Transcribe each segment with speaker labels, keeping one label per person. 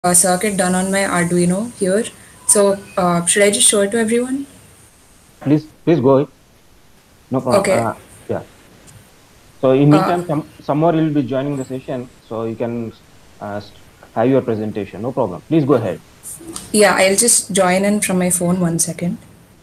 Speaker 1: circuit done on my Arduino here. So should I just show it to everyone?
Speaker 2: Yeah, please go ahead. No problem.
Speaker 1: Okay.
Speaker 2: Yeah. So in
Speaker 1: Uh,
Speaker 2: meantime, someone will be joining the session, so you can have your presentation. No problem. Please go ahead.
Speaker 1: yeah, I'll just join in from my phone 1 second.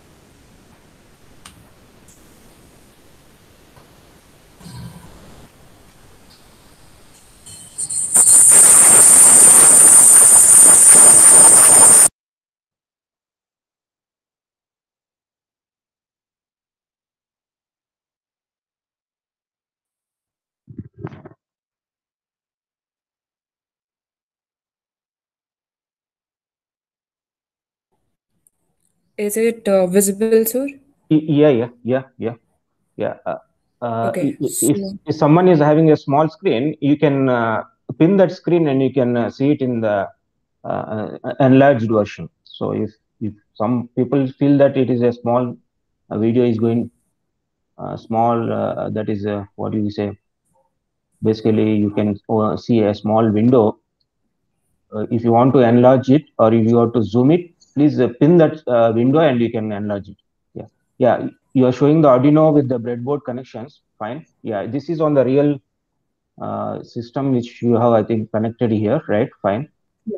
Speaker 1: Is it visible, sir?
Speaker 2: Yeah, yeah, yeah, yeah, yeah.
Speaker 1: Okay.
Speaker 2: If someone is having a small screen, you can pin that screen and you can see it in the enlarged version. So if some people feel that it is a small video is going small, that is what do you say? Basically, you can see a small window. If you want to enlarge it or if you want to zoom it, please pin that window and you can enlarge it. Yeah, yeah. You are showing the Arduino with the breadboard connections. Fine. Yeah, this is on the real system which you have, I think, connected here, right? Fine.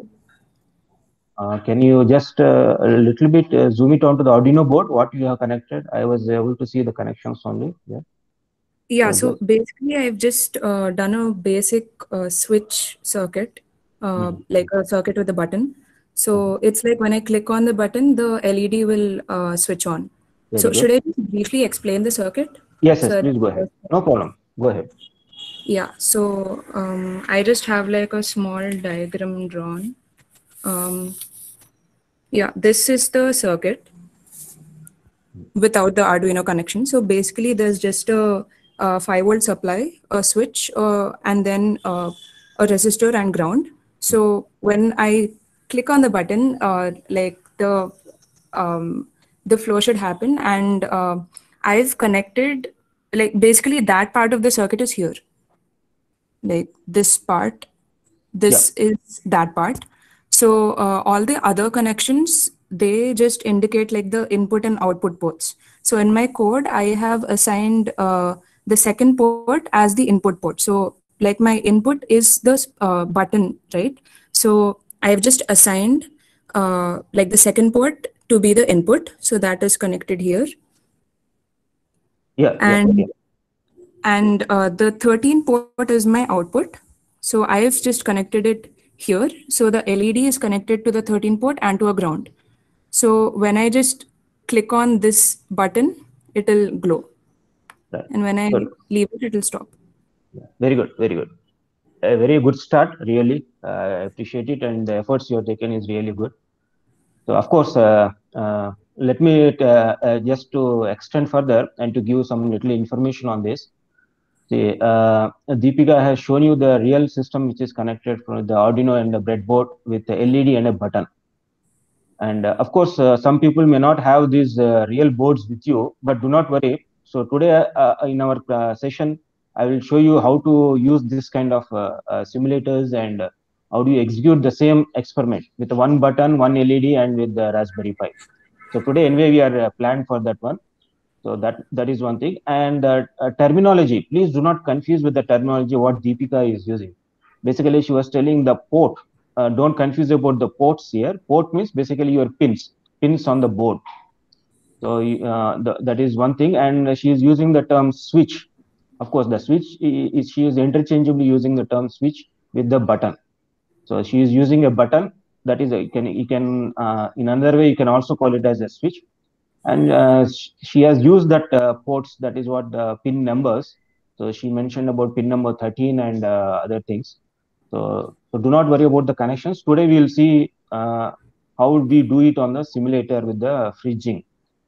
Speaker 2: Can you just a little bit zoom it onto the Arduino board? What you have connected? I was able to see the connections only. Yeah.
Speaker 1: Yeah,
Speaker 2: So
Speaker 1: so
Speaker 2: just.
Speaker 1: basically, I've just done a basic switch circuit,
Speaker 2: Mhm,
Speaker 1: like a circuit with a button.
Speaker 2: mhm.
Speaker 1: So it's like when I click on the button, the LED will switch on.
Speaker 2: Very
Speaker 1: So
Speaker 2: good.
Speaker 1: should I just briefly explain the circuit?
Speaker 2: Yes, yes.
Speaker 1: So
Speaker 2: Please go ahead. No problem. Go ahead.
Speaker 1: yeah, so I just have like a small diagram drawn. Um, yeah, this is the circuit without the Arduino connection. So basically, there's just a 5-volt supply, a switch, and then a resistor and ground. So when I click on the button, like the flow should happen, and I've connected, like basically that part of the circuit is here, like this part,
Speaker 2: Yeah.
Speaker 1: this is that part. So all the other connections, they just indicate like the input and output ports. So in my code, I have assigned the second port as the input port. So like my input is the button, right? So I have just assigned like the second port to be the input. So that is connected here.
Speaker 2: Yeah. Yeah. Yeah.
Speaker 1: And the 13 port is my output. So I have just connected it here. So the LED is connected to the 13 port and to a ground. So when I just click on this button, it'll glow.
Speaker 2: Right.
Speaker 1: And when I
Speaker 2: Good.
Speaker 1: leave it, it'll stop.
Speaker 2: Yeah. Very good. Very good. A very good start, really. I appreciate it, and the efforts you have taken is really good. So, of course, let me just to extend further and to give some little information on this. See, Deepika has shown you the real system which is connected from the Arduino and the breadboard with the LED and a button. And of course, some people may not have these real boards with you, but do not worry. So today in our session, I will show you how to use this kind of simulators and how do you execute the same experiment with one button, one LED, and with the Raspberry Pi. So today, anyway, we are planned for that one. So that is one thing. And terminology, please do not confuse with the terminology what Deepika is using. Basically, she was telling the port. Don't confuse about the ports here. Port means basically your pins on the board. So that is one thing. And she is using the term switch. Of course, the switch is she is interchangeably using the term switch with the button. So she is using a button that is you can in another way you can also call it as a switch, and she has used that ports, that is what the pin numbers. So she mentioned about pin number 13 and other things. So do not worry about the connections. Today we will see how we do it on the simulator with the fridging.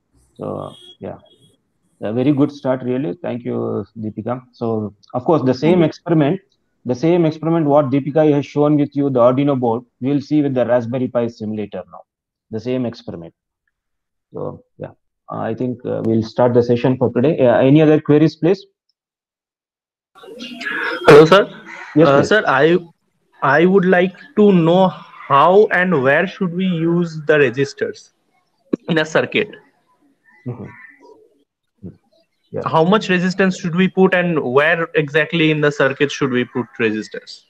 Speaker 2: So yeah, a very good start, really. Thank you, Deepika. So of course the same experiment what Deepika has shown with you, the Arduino board, we'll see with the Raspberry Pi simulator now, the same experiment. So yeah, I think we'll start the session for today. Any other queries, please?
Speaker 3: Hello, sir.
Speaker 2: Yes, please.
Speaker 3: Sir, I would like to know how and where should we use the resistors in a circuit?
Speaker 2: Mhm. Yeah.
Speaker 3: How much resistance should we put, and where exactly in the circuit should we put resistors?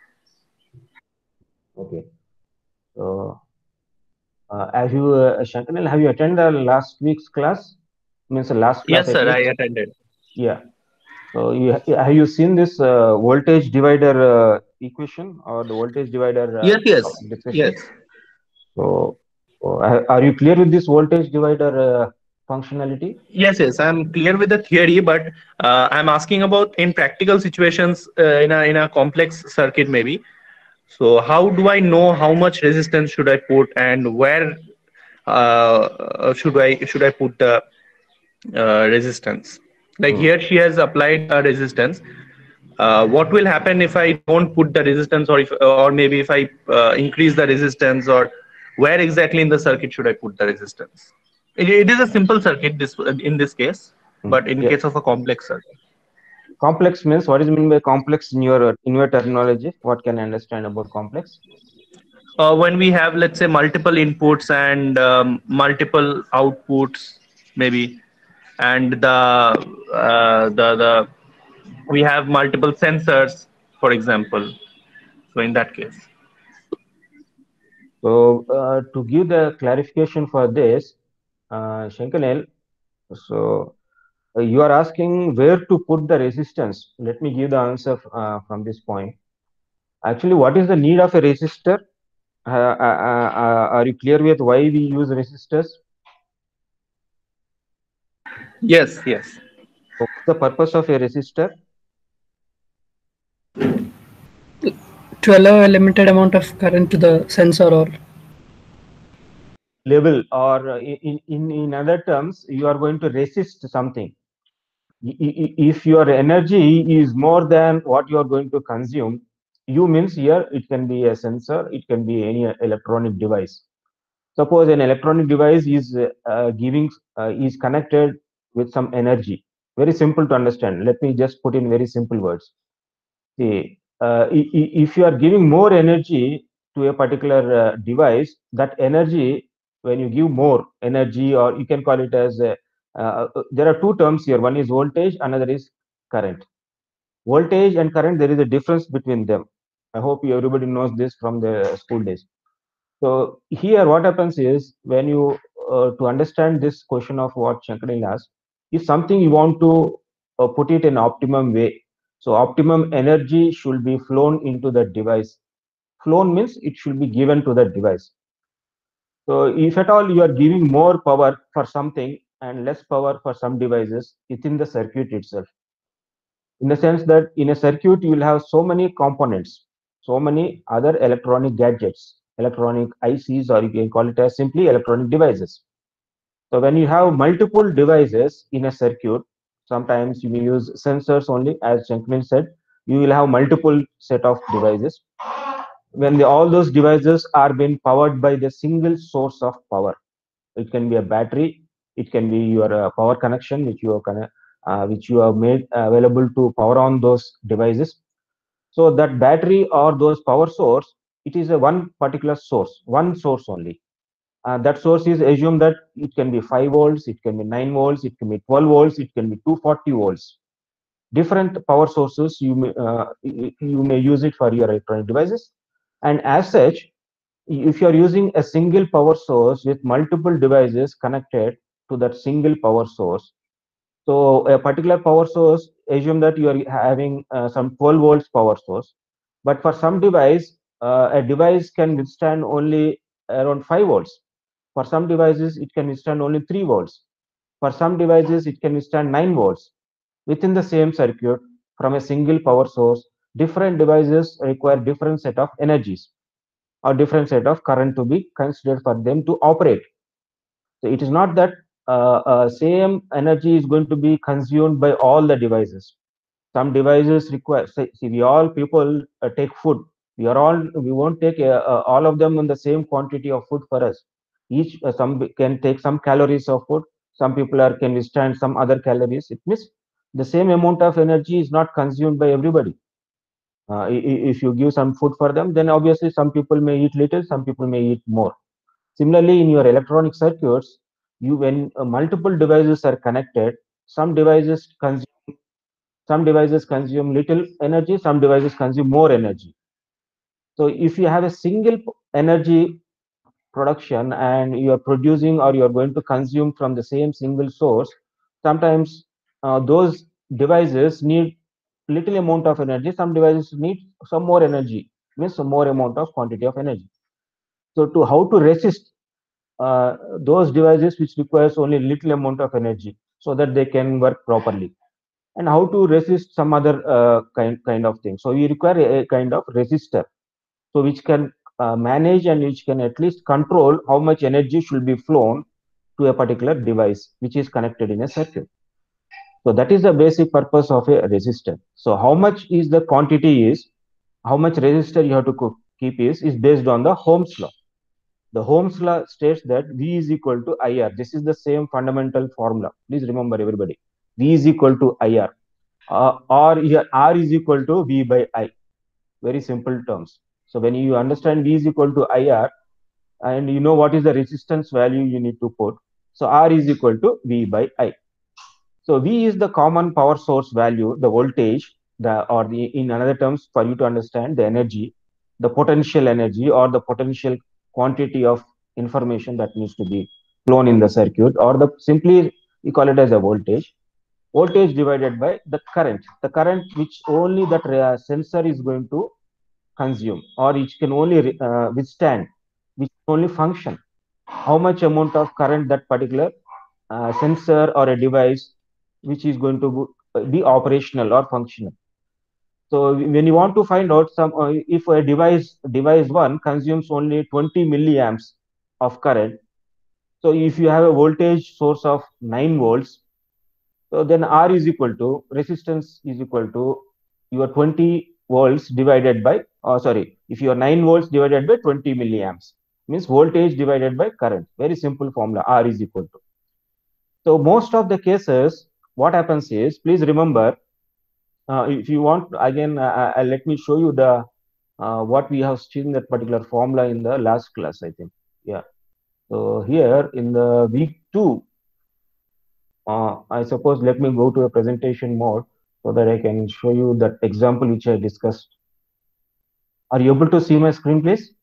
Speaker 2: Okay. So, as you, Shankanil, have you attended the last week's class? Means the last class
Speaker 3: Yes,
Speaker 2: at
Speaker 3: sir, I
Speaker 2: least.
Speaker 3: attended.
Speaker 2: Yeah. So, have you seen this voltage divider equation or the voltage divider
Speaker 3: Yes, yes,
Speaker 2: discussion?
Speaker 3: yes.
Speaker 2: So, are you clear with this voltage divider functionality?
Speaker 3: Yes, yes, I'm clear with the theory, but I'm asking about in practical situations in a complex circuit maybe. So how do I know how much resistance should I put, and where should I put the resistance? Like
Speaker 2: Hmm.
Speaker 3: here, she has applied a resistance. What will happen if I don't put the resistance, or if, or maybe if I increase the resistance, or where exactly in the circuit should I put the resistance? It is a simple circuit this in this case,
Speaker 2: Hmm.
Speaker 3: but in
Speaker 2: Yeah.
Speaker 3: case of a complex circuit,
Speaker 2: Complex means what is mean by complex in your terminology? What can I understand about complex?
Speaker 3: when we have, let's say, multiple inputs and multiple outputs, maybe, and the we have multiple sensors, for example. So in that case,
Speaker 2: So, to give the clarification for this, Shankanel, so you are asking where to put the resistance. Let me give the answer from this point. Actually, what is the need of a resistor? Are you clear with why we use resistors?
Speaker 3: yes, yes.
Speaker 2: What's the purpose of a resistor?
Speaker 4: To allow a limited amount of current to the sensor or
Speaker 2: Level, or in other terms, you are going to resist something. If your energy is more than what you are going to consume, you means here it can be a sensor, it can be any electronic device. Suppose an electronic device is is connected with some energy. Very simple to understand. Let me just put in very simple words. See, if you are giving more energy to a particular device, that energy, when you give more energy, or you can call it as there are two terms here. One is voltage, another is current. Voltage and current, there is a difference between them. I hope everybody knows this from the school days. So here, what happens is when you to understand this question of what Shankaril asked, is something you want to put it in optimum way. So optimum energy should be flown into the device. Flown means it should be given to the device. So if at all you are giving more power for something and less power for some devices within the circuit itself, in the sense that in a circuit you will have so many components, so many other electronic gadgets, electronic ICs, or you can call it as simply electronic devices. So when you have multiple devices in a circuit, sometimes you may use sensors only, as Shankman said. You will have multiple set of devices. When all those devices are being powered by the single source of power, it can be a battery, it can be your power connection which you have made available to power on those devices. So that battery or those power source, it is a one particular source, one source only. That source is assumed that it can be 5 volts, it can be 9 volts, it can be 12 volts, it can be 240 volts. Different power sources you may use it for your electronic devices. And as such, if you are using a single power source with multiple devices connected to that single power source, so a particular power source, assume that you are having some 12 volts power source, but for some device, a device can withstand only around 5 volts. For some devices, it can withstand only 3 volts. For some devices, it can withstand 9 volts. Within the same circuit, from a single power source, different devices require different set of energies or different set of current to be considered for them to operate. So it is not that same energy is going to be consumed by all the devices. Some devices require. See, we all people take food. We won't take all of them in the same quantity of food for us. Each some can take some calories of food. Some people can withstand some other calories. It means the same amount of energy is not consumed by everybody. If you give some food for them, then obviously some people may eat little, some people may eat more. Similarly, in your electronic circuits, you when multiple devices are connected, some devices consume little energy, some devices consume more energy. So if you have a single energy production and you are producing or you are going to consume from the same single source, sometimes those devices need little amount of energy, some devices need some more energy, means some more amount of quantity of energy. So to how to resist those devices which requires only little amount of energy so that they can work properly, and how to resist some other kind of thing. So we require a kind of resistor, so which can manage and which can at least control how much energy should be flown to a particular device which is connected in a circuit. So that is the basic purpose of a resistor. So how much is the quantity is, how much resistor you have to keep is based on the Ohm's law. The Ohm's law states that V is equal to IR. This is the same fundamental formula. Please remember, everybody. V is equal to IR. Or here R is equal to V by I. Very simple terms. So when you understand V is equal to IR and you know what is the resistance value you need to put, so R is equal to V by I. So V is the common power source value, the voltage, in another terms, for you to understand the energy, the potential energy or the potential quantity of information that needs to be flown in the circuit, or the simply we call it as a voltage. Voltage divided by the current which only that sensor is going to consume, or which can only withstand, which can only function. How much amount of current that particular sensor or a device which is going to be operational or functional. So when you want to find out if a device one consumes only 20 milliamps of current, so if you have a voltage source of 9 volts, so then R is equal to resistance is equal to your 20 volts divided by, sorry, if your 9 volts divided by 20 milliamps, means voltage divided by current. Very simple formula, R is equal to. So most of the cases, what happens is, please remember, if you want, again, let me show you the what we have seen that particular formula in the last class, I think. Yeah. So here in the week 2, I suppose let me go to a presentation mode so that I can show you that example which I discussed. Are you able to see my screen, please?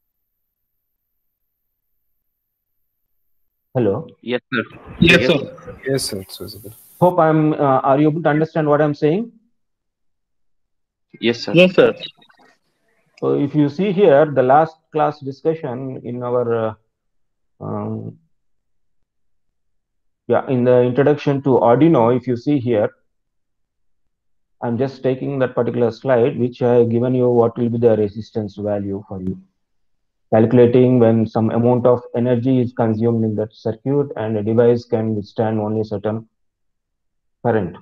Speaker 2: Hello.
Speaker 3: Yes, sir.
Speaker 4: Yes, sir.
Speaker 5: Yes, sir, it's visible.
Speaker 2: Hope are you able to understand what I'm saying?
Speaker 3: Yes, sir. Yes, sir.
Speaker 2: So if you see here, the last class discussion in our, yeah, in the introduction to Arduino, if you see here, I'm just taking that particular slide, which I have given you what will be the resistance value for you. Calculating when some amount of energy is consumed in that circuit and a device can withstand only certain current.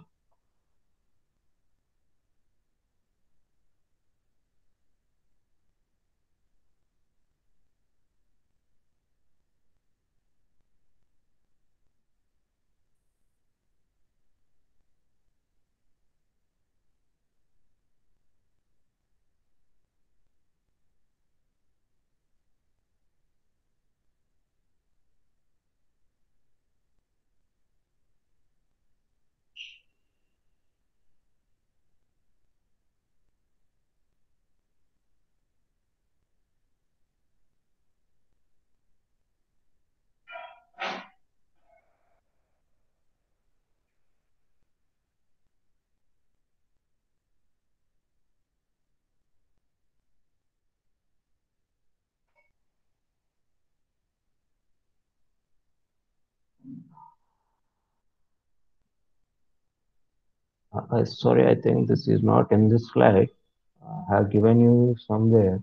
Speaker 2: Sorry, I think this is not in this slide. I have given you somewhere.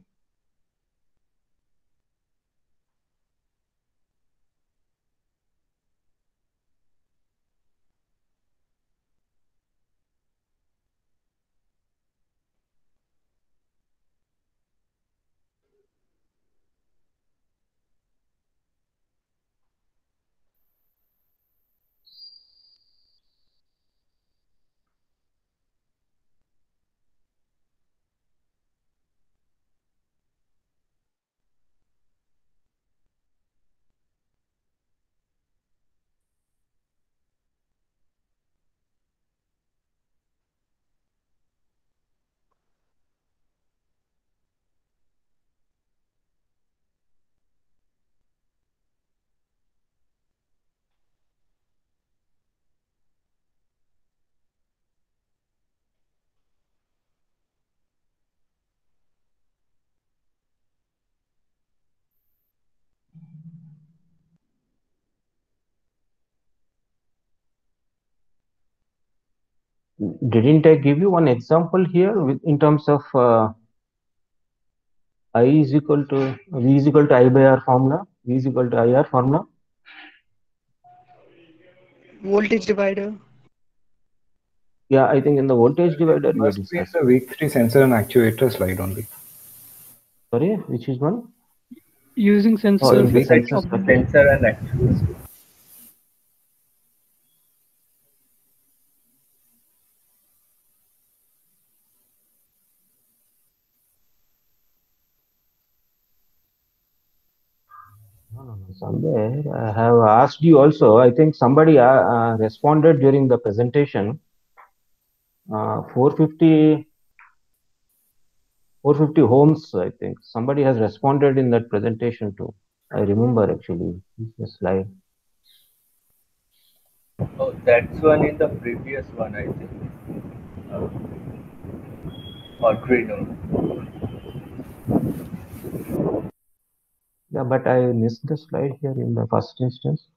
Speaker 2: Didn't I give you one example here in terms of I is equal to V is equal to I by R formula? V is equal to IR formula?
Speaker 4: Voltage divider.
Speaker 2: Yeah, I think in the voltage divider we
Speaker 5: Must be in
Speaker 2: discussed.
Speaker 5: the weak 3 sensor and actuator slide only.
Speaker 2: Sorry, which is one?
Speaker 4: Using
Speaker 2: Oh,
Speaker 4: sensor.
Speaker 2: in the
Speaker 5: weak
Speaker 2: sensor
Speaker 4: of the
Speaker 2: circuit.
Speaker 3: Sensor and actuator.
Speaker 2: No. Somewhere I have asked you also. I think somebody responded during the presentation. 450 ohms. I think somebody has responded in that presentation too. I remember actually the slide.
Speaker 3: Oh, that's one in the previous one, I think. Arduino.
Speaker 2: Yeah, but I missed the slide here in the first instance.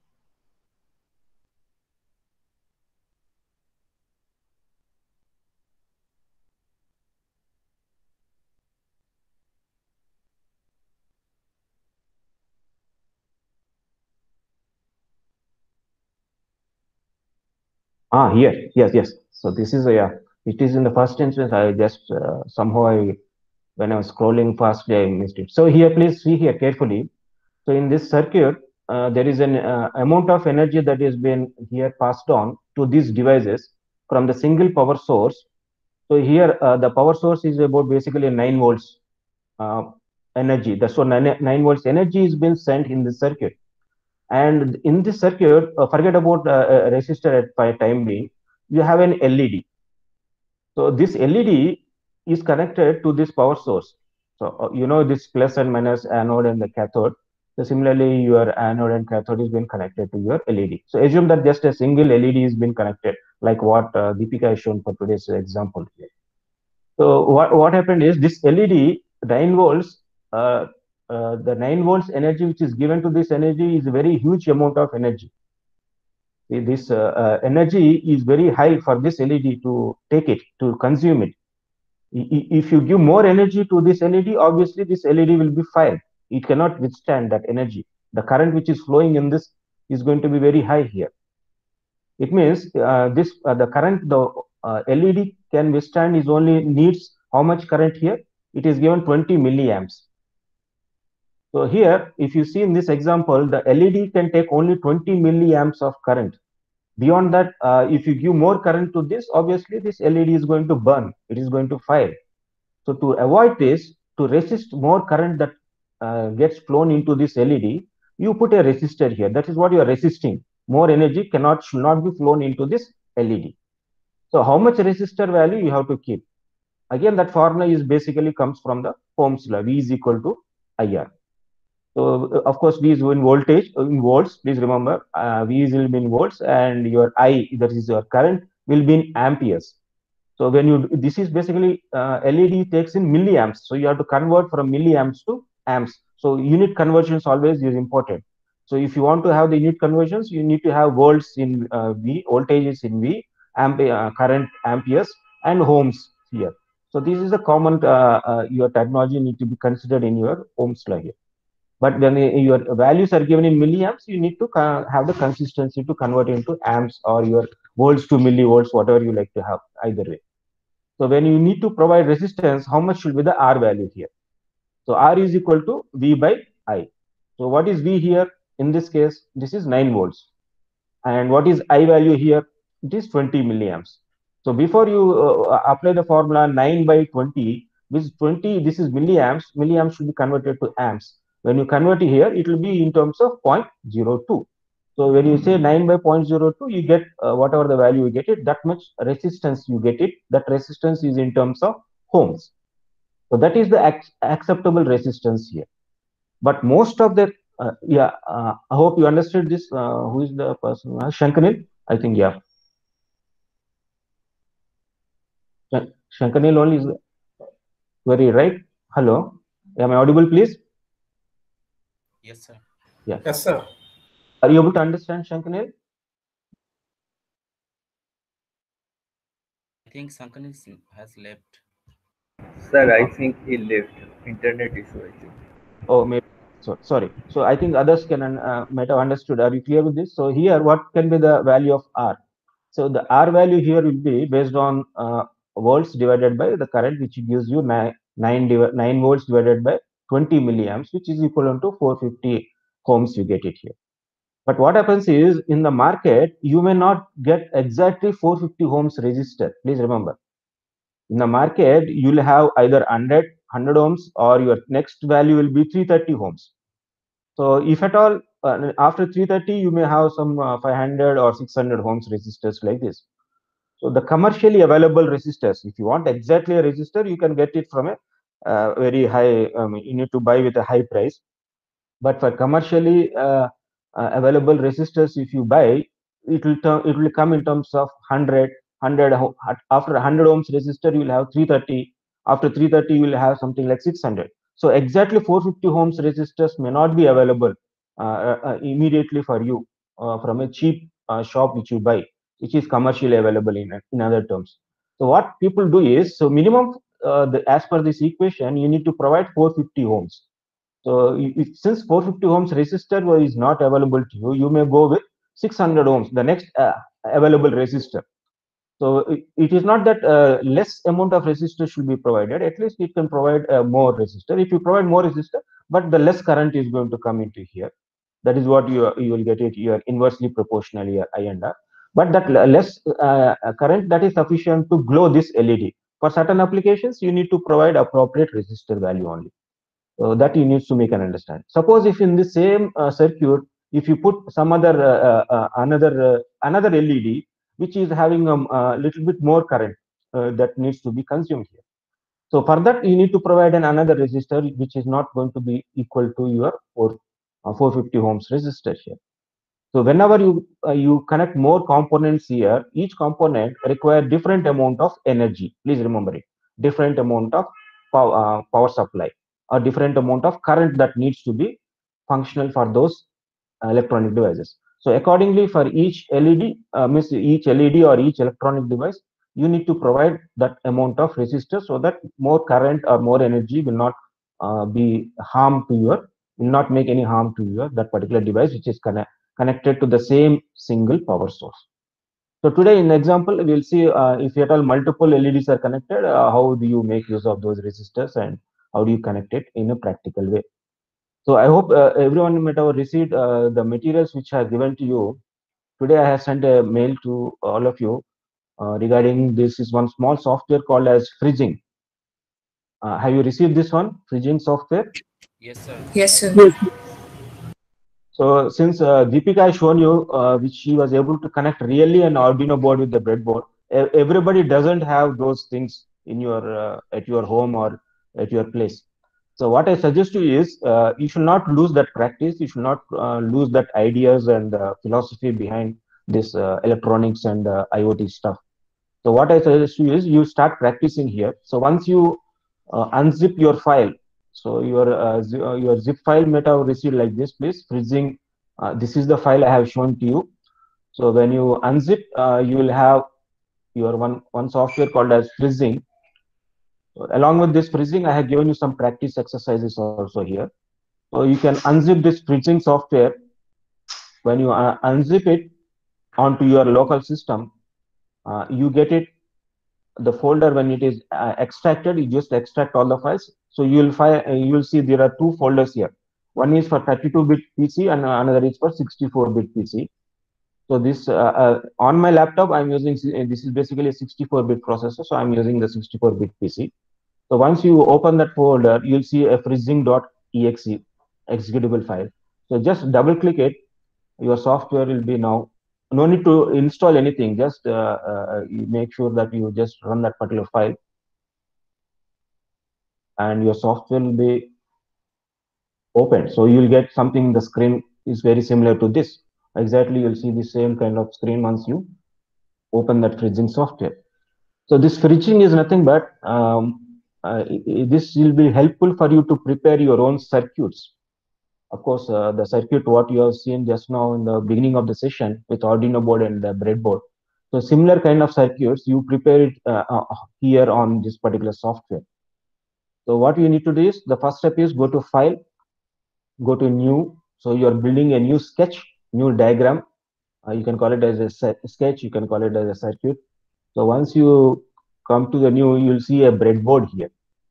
Speaker 2: Here, yes. So this is it is in the first instance. I just somehow when I was scrolling fast, I missed it. So here, please see here carefully. So in this circuit, there is an amount of energy that is being here passed on to these devices from the single power source. So here, the power source is about basically 9 volts uh, energy. That's what 9 volts energy is being sent in the circuit. And in this circuit, forget about resistor at time being, you have an LED. So this LED is connected to this power source. So this plus and minus anode and the cathode. So similarly, your anode and cathode is being connected to your LED. So assume that just a single LED is being connected, like what Deepika has shown for today's example here. So what happened is this LED 9 volts, the 9 volts energy which is given to this energy is a very huge amount of energy. This energy is very high for this LED to take it, to consume it. If you give more energy to this LED, obviously this LED will be fired. It cannot withstand that energy. The current which is flowing in this is going to be very high here. It means the current the LED can withstand is only needs how much current here? It is given 20 milliamps. So here, if you see in this example, the LED can take only 20 milliamps of current. Beyond that, if you give more current to this, obviously this LED is going to burn. It is going to fire. So to avoid this, to resist more current that gets flown into this LED, you put a resistor here. That is what you are resisting. More energy should not be flown into this LED. So how much resistor value you have to keep? Again, that formula is basically comes from the Ohm's law. V is equal to IR. So of course, V is in voltage, in volts. Please remember, V will be in volts, and your I, that is your current, will be in amperes. So when this is basically LED takes in milliamps. So you have to convert from milliamps to amps. So unit conversions always is important. So if you want to have the unit conversions, you need to have volts in V, voltages in V, current amperes, and ohms here. So this is the common your terminology need to be considered in your Ohm's law here. But when your values are given in milliamps, you need to have the consistency to convert into amps or your volts to millivolts, whatever you like to have, either way. So when you need to provide resistance, how much should be the R value here? So R is equal to V by I. So what is V here? In this case, this is 9 volts. And what is I value here? It is 20 milliamps. So before you apply the formula 9 by 20, this 20, this is milliamps. Milliamps should be converted to amps. When you convert it here, it will be in terms of 0.02. So when you say 9 by 0.02, you get whatever the value you get it, that much resistance you get it. That resistance is in terms of ohms. So that is the acceptable resistance here. But most of the, I hope you understood this. Who is the person? Shankanil? I think, yeah. Shankanil only is very right. Hello. Am I audible, please?
Speaker 6: Yes, sir.
Speaker 2: Yeah.
Speaker 7: Yes, sir.
Speaker 2: Are you able to understand, Shankanil?
Speaker 6: think has left.
Speaker 7: Sir, I
Speaker 2: Uh,
Speaker 7: think he left. Internet issue, I think.
Speaker 2: oh, maybe. So sorry. So I think others can might have understood. Are you clear with this? So here, what can be the value of R? So the R value here will be based on volts divided by the current, which gives you 9 volts divided by 20 milliamps, which is equivalent to 450 ohms. You get it here. But what happens is in the market, you may not get exactly 450 ohms resistor. Please remember, in the market, you'll have either 100 ohms or your next value will be 330 ohms. So if at all, after 330, you may have some 500 or 600 ohms resistors like this. So the commercially available resistors, if you want exactly a resistor, you can get it from a very high, you need to buy with a high price. But for commercially available resistors, if you buy, it will come in terms of 100 after 100 ohms resistor, you will have 330. After 330, you will have something like 600. So exactly 450 ohms resistors may not be available immediately for you from a cheap shop which you buy, which is commercially available in other terms. So what people do is, so minimum as per this equation, you need to provide 450 ohms. So since 450 ohms resistor is not available to you, you may go with 600 ohms, the next available resistor. So it is not that less amount of resistor should be provided. At least it can provide more resistor. If you provide more resistor, but the less current is going to come into here. That is what you will get it. You are inversely proportional here, I and R. But that less current, that is sufficient to glow this LED. For certain applications, you need to provide appropriate resistor value only. So that you need to make an understand. Suppose if in the same circuit, if you put some other another LED which is having a little bit more current that needs to be consumed here. So for that you need to provide another resistor which is not going to be equal to your 450 ohms resistor here. So whenever you connect more components here, each component require different amount of energy. Please remember it. Different amount of power supply or different amount of current that needs to be functional for those electronic devices. So accordingly, for each LED, means each LED or each electronic device, you need to provide that amount of resistors so that more current or more energy will not be harm to your, will not make any harm to your that particular device which is connected to the same single power source. So today in the example, we will see if at all multiple LEDs are connected, how do you make use of those resistors and how do you connect it in a practical way. So I hope everyone might have received the materials which are given to you. Today I have sent a mail to all of you regarding this is one small software called as Frizzing. Have you received this one, Frizzing software?
Speaker 6: Yes, sir.
Speaker 1: Yes, sir.
Speaker 4: Yes.
Speaker 2: So since Deepika has shown you, which she was able to connect really an Arduino board with the breadboard, everybody doesn't have those things in your at your home or at your place. So what I suggest you is you should not lose that practice. You should not lose that ideas and philosophy behind this electronics and IoT stuff. So what I suggest you is you start practicing here. So once you unzip your file, so your zip file might have received like this, please. Frizzing. This is the file I have shown to you. So when you unzip, you will have your one software called as Frizzing. So along with this Frizzing, I have given you some practice exercises also here. So you can unzip this Frizzing software. When you unzip it onto your local system, you get it the folder. When it is extracted, you just extract all the files. So you will see there are two folders here. One is for 32-bit PC and another is for 64-bit PC. So this on my laptop I'm using, this is basically a 64-bit processor, so I'm using the 64-bit PC. So once you open that folder, you'll see a frizzing.exe executable file. So just double click it. Your software will be now, no need to install anything. Just you make sure that you just run that particular file and your software will be open. So you'll get something, the screen is very similar to this. Exactly, you'll see the same kind of screen once you open that Frizzing software. So this Frizzing is nothing but, this will be helpful for you to prepare your own circuits. Of course, the circuit what you have seen just now in the beginning of the session with Arduino board and the breadboard, So similar kind of circuits, you prepare it here on this particular software. So what you need to do is, the first step is go to File, go to New. So you are building a new sketch, new diagram. You can call it as a sketch, you can call it as a circuit. So once you come to the new, you'll see a breadboard here.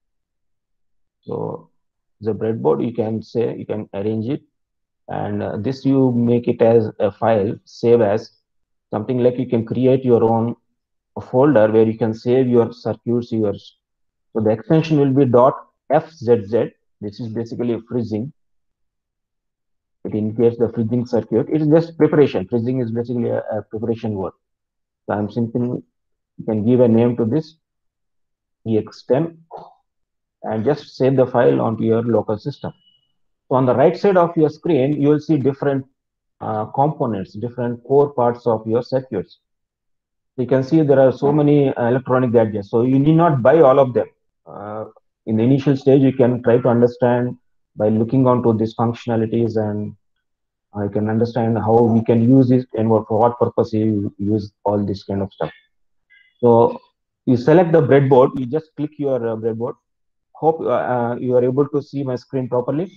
Speaker 2: So the breadboard, you can say, you can arrange it, and this you make it as a file, save as something like you can create your own folder where you can save your circuits, yours. So the extension will be .fzz. This is basically a freezing. It indicates the freezing circuit. It is just preparation. Freezing is basically a preparation word. So I'm simply, you can give a name to this, ex10, and just save the file onto your local system. So on the right side of your screen, you will see different components, different core parts of your circuits. You can see there are so many electronic gadgets. So you need not buy all of them. In the initial stage, you can try to understand by looking onto these functionalities, and you can understand how we can use it and for what purpose you use all this kind of stuff. So you select the breadboard, you just click your breadboard. Hope you are able to see my screen properly.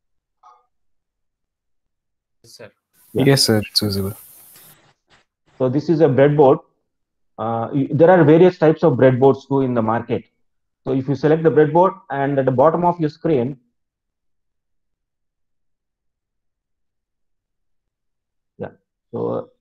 Speaker 6: Yes, sir.
Speaker 2: Yeah.
Speaker 5: Yes, sir, it's visible.
Speaker 2: So this is a breadboard. There are various types of breadboards too in the market. So if you select the breadboard, and at the bottom of your screen, yeah, so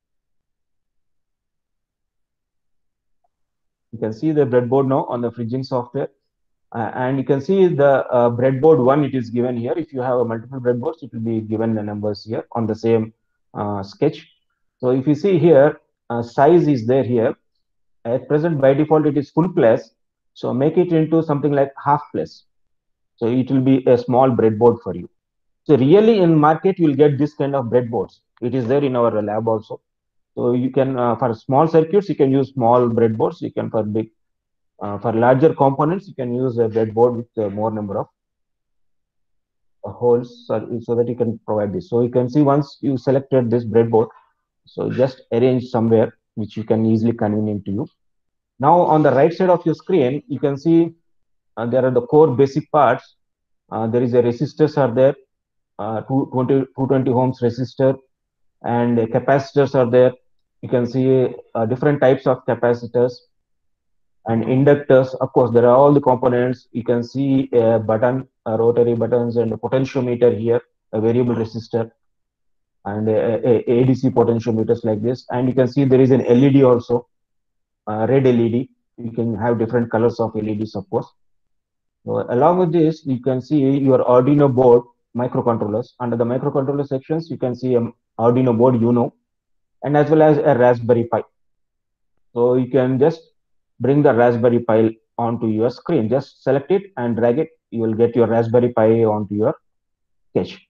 Speaker 2: you can see the breadboard now on the freezing software, and you can see the breadboard 1, it is given here. If you have a multiple breadboards, it will be given the numbers here on the same sketch. So if you see here, size is there here. At present, by default, it is full place. So make it into something like half place. So it will be a small breadboard for you. So really in market, you will get this kind of breadboards. It is there in our lab also. So you can, for small circuits, you can use small breadboards. You can for big, for larger components, you can use a breadboard with more number of holes, so that you can provide this. So you can see once you selected this breadboard, so just arrange somewhere which you can easily convenient to you. Now on the right side of your screen, you can see there are the core basic parts. There is a resistors are there, 220 ohms resistor, and capacitors are there. You can see different types of capacitors and inductors. Of course, there are all the components. You can see a button, rotary buttons, and a potentiometer here, a variable resistor, and a ADC potentiometers like this. And you can see there is an LED also, red LED. You can have different colors of LEDs, of course. So along with this, you can see your Arduino board microcontrollers. Under the microcontroller sections, you can see an Arduino board Uno, and as well as a Raspberry Pi. So you can just bring the Raspberry Pi onto your screen. Just select it and drag it. You will get your Raspberry Pi onto your sketch.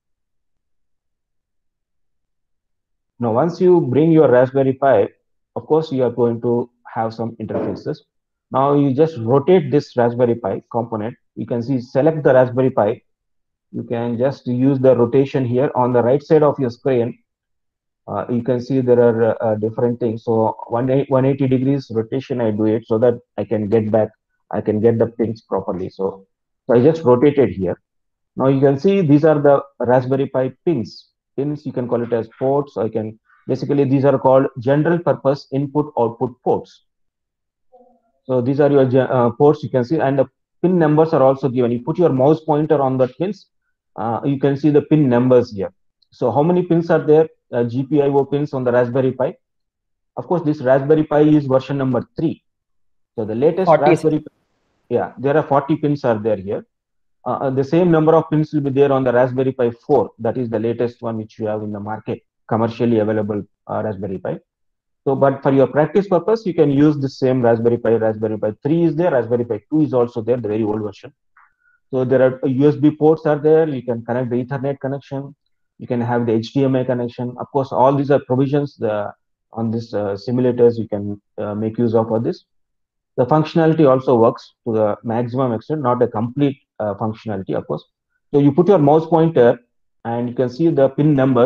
Speaker 2: Now, once you bring your Raspberry Pi, of course, you are going to have some interfaces. Now, you just rotate this Raspberry Pi component. You can see, select the Raspberry Pi. You can just use the rotation here on the right side of your screen. You can see there are different things. So 180 degrees rotation, I do it so that I can get back, I can get the pins properly. So I just rotated here. Now you can see these are the Raspberry Pi pins. Pins, you can call it as ports. I can, basically these are called general purpose input output ports. So these are your ports, you can see, and the pin numbers are also given. You put your mouse pointer on the pins, you can see the pin numbers here. So how many pins are there? GPIO pins on the Raspberry Pi. Of course, this Raspberry Pi is version number 3. So the latest
Speaker 4: 40,
Speaker 2: Raspberry Pi, yeah, there are 40 pins are there here. The same number of pins will be there on the Raspberry Pi 4. That is the latest one which you have in the market, commercially available Raspberry Pi. So, but for your practice purpose, you can use the same Raspberry Pi. Raspberry Pi 3 is there, Raspberry Pi 2 is also there, the very old version. So there are USB ports are there. You can connect the Ethernet connection. You can have the HDMI connection. Of course, all these are provisions on this simulators. You can make use of all this. The functionality also works to the maximum extent, not a complete functionality, of course. So you put your mouse pointer and you can see the pin numbers.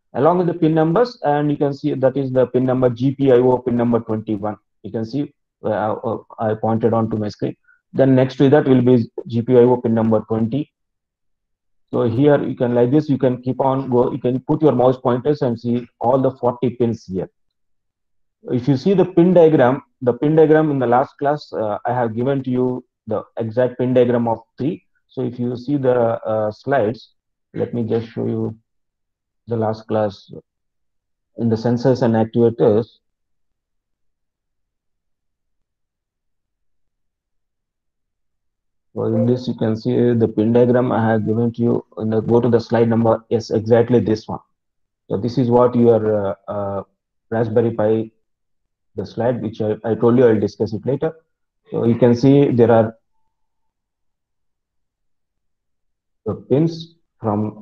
Speaker 2: along with the pin numbers, and you can see that is the pin number GPIO pin number 21. You can see I pointed on to my screen. Then next to that will be GPIO pin number 20. So here you can, like this, you can keep on go. You can put your mouse pointers and see all the 40 pins here. If you see the pin diagram in the last class, I have given to you the exact pin diagram of 3. So if you see the slides, let me just show you the last class in the sensors and actuators. So in this, you can see the pin diagram I have given to you. Go to the slide number. Yes, exactly this one. So this is what your Raspberry Pi, the slide which I told you, I'll discuss it later. So you can see there are the pins from,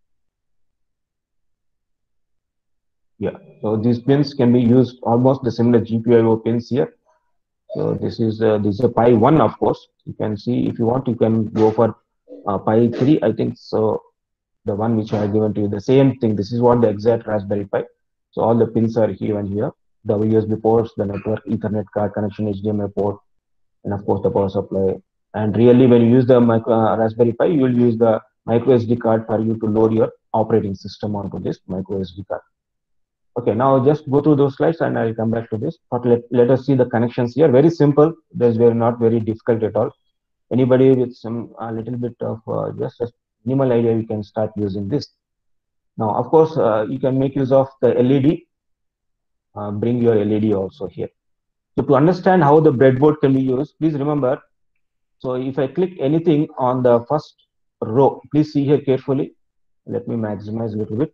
Speaker 2: yeah. So these pins can be used almost the similar GPIO pins here. So this is a Pi 1, of course. You can see, if you want, you can go for Pi 3, I think. So the one which I have given to you, the same thing. This is what the exact Raspberry Pi. So all the pins are here and here. The USB ports, the network, Ethernet card connection, HDMI port, and of course the power supply. And really, when you use the Raspberry Pi, you will use the micro SD card for you to load your operating system onto this micro SD card. Okay, now just go through those slides and I'll come back to this. But let us see the connections here. Very simple. There's not very difficult at all. Anybody with some a little bit of just a minimal idea, you can start using this. Now, of course, you can make use of the LED. Bring your LED also here. So to understand how the breadboard can be used, please remember. So if I click anything on the first row, please see here carefully. Let me maximize a little bit.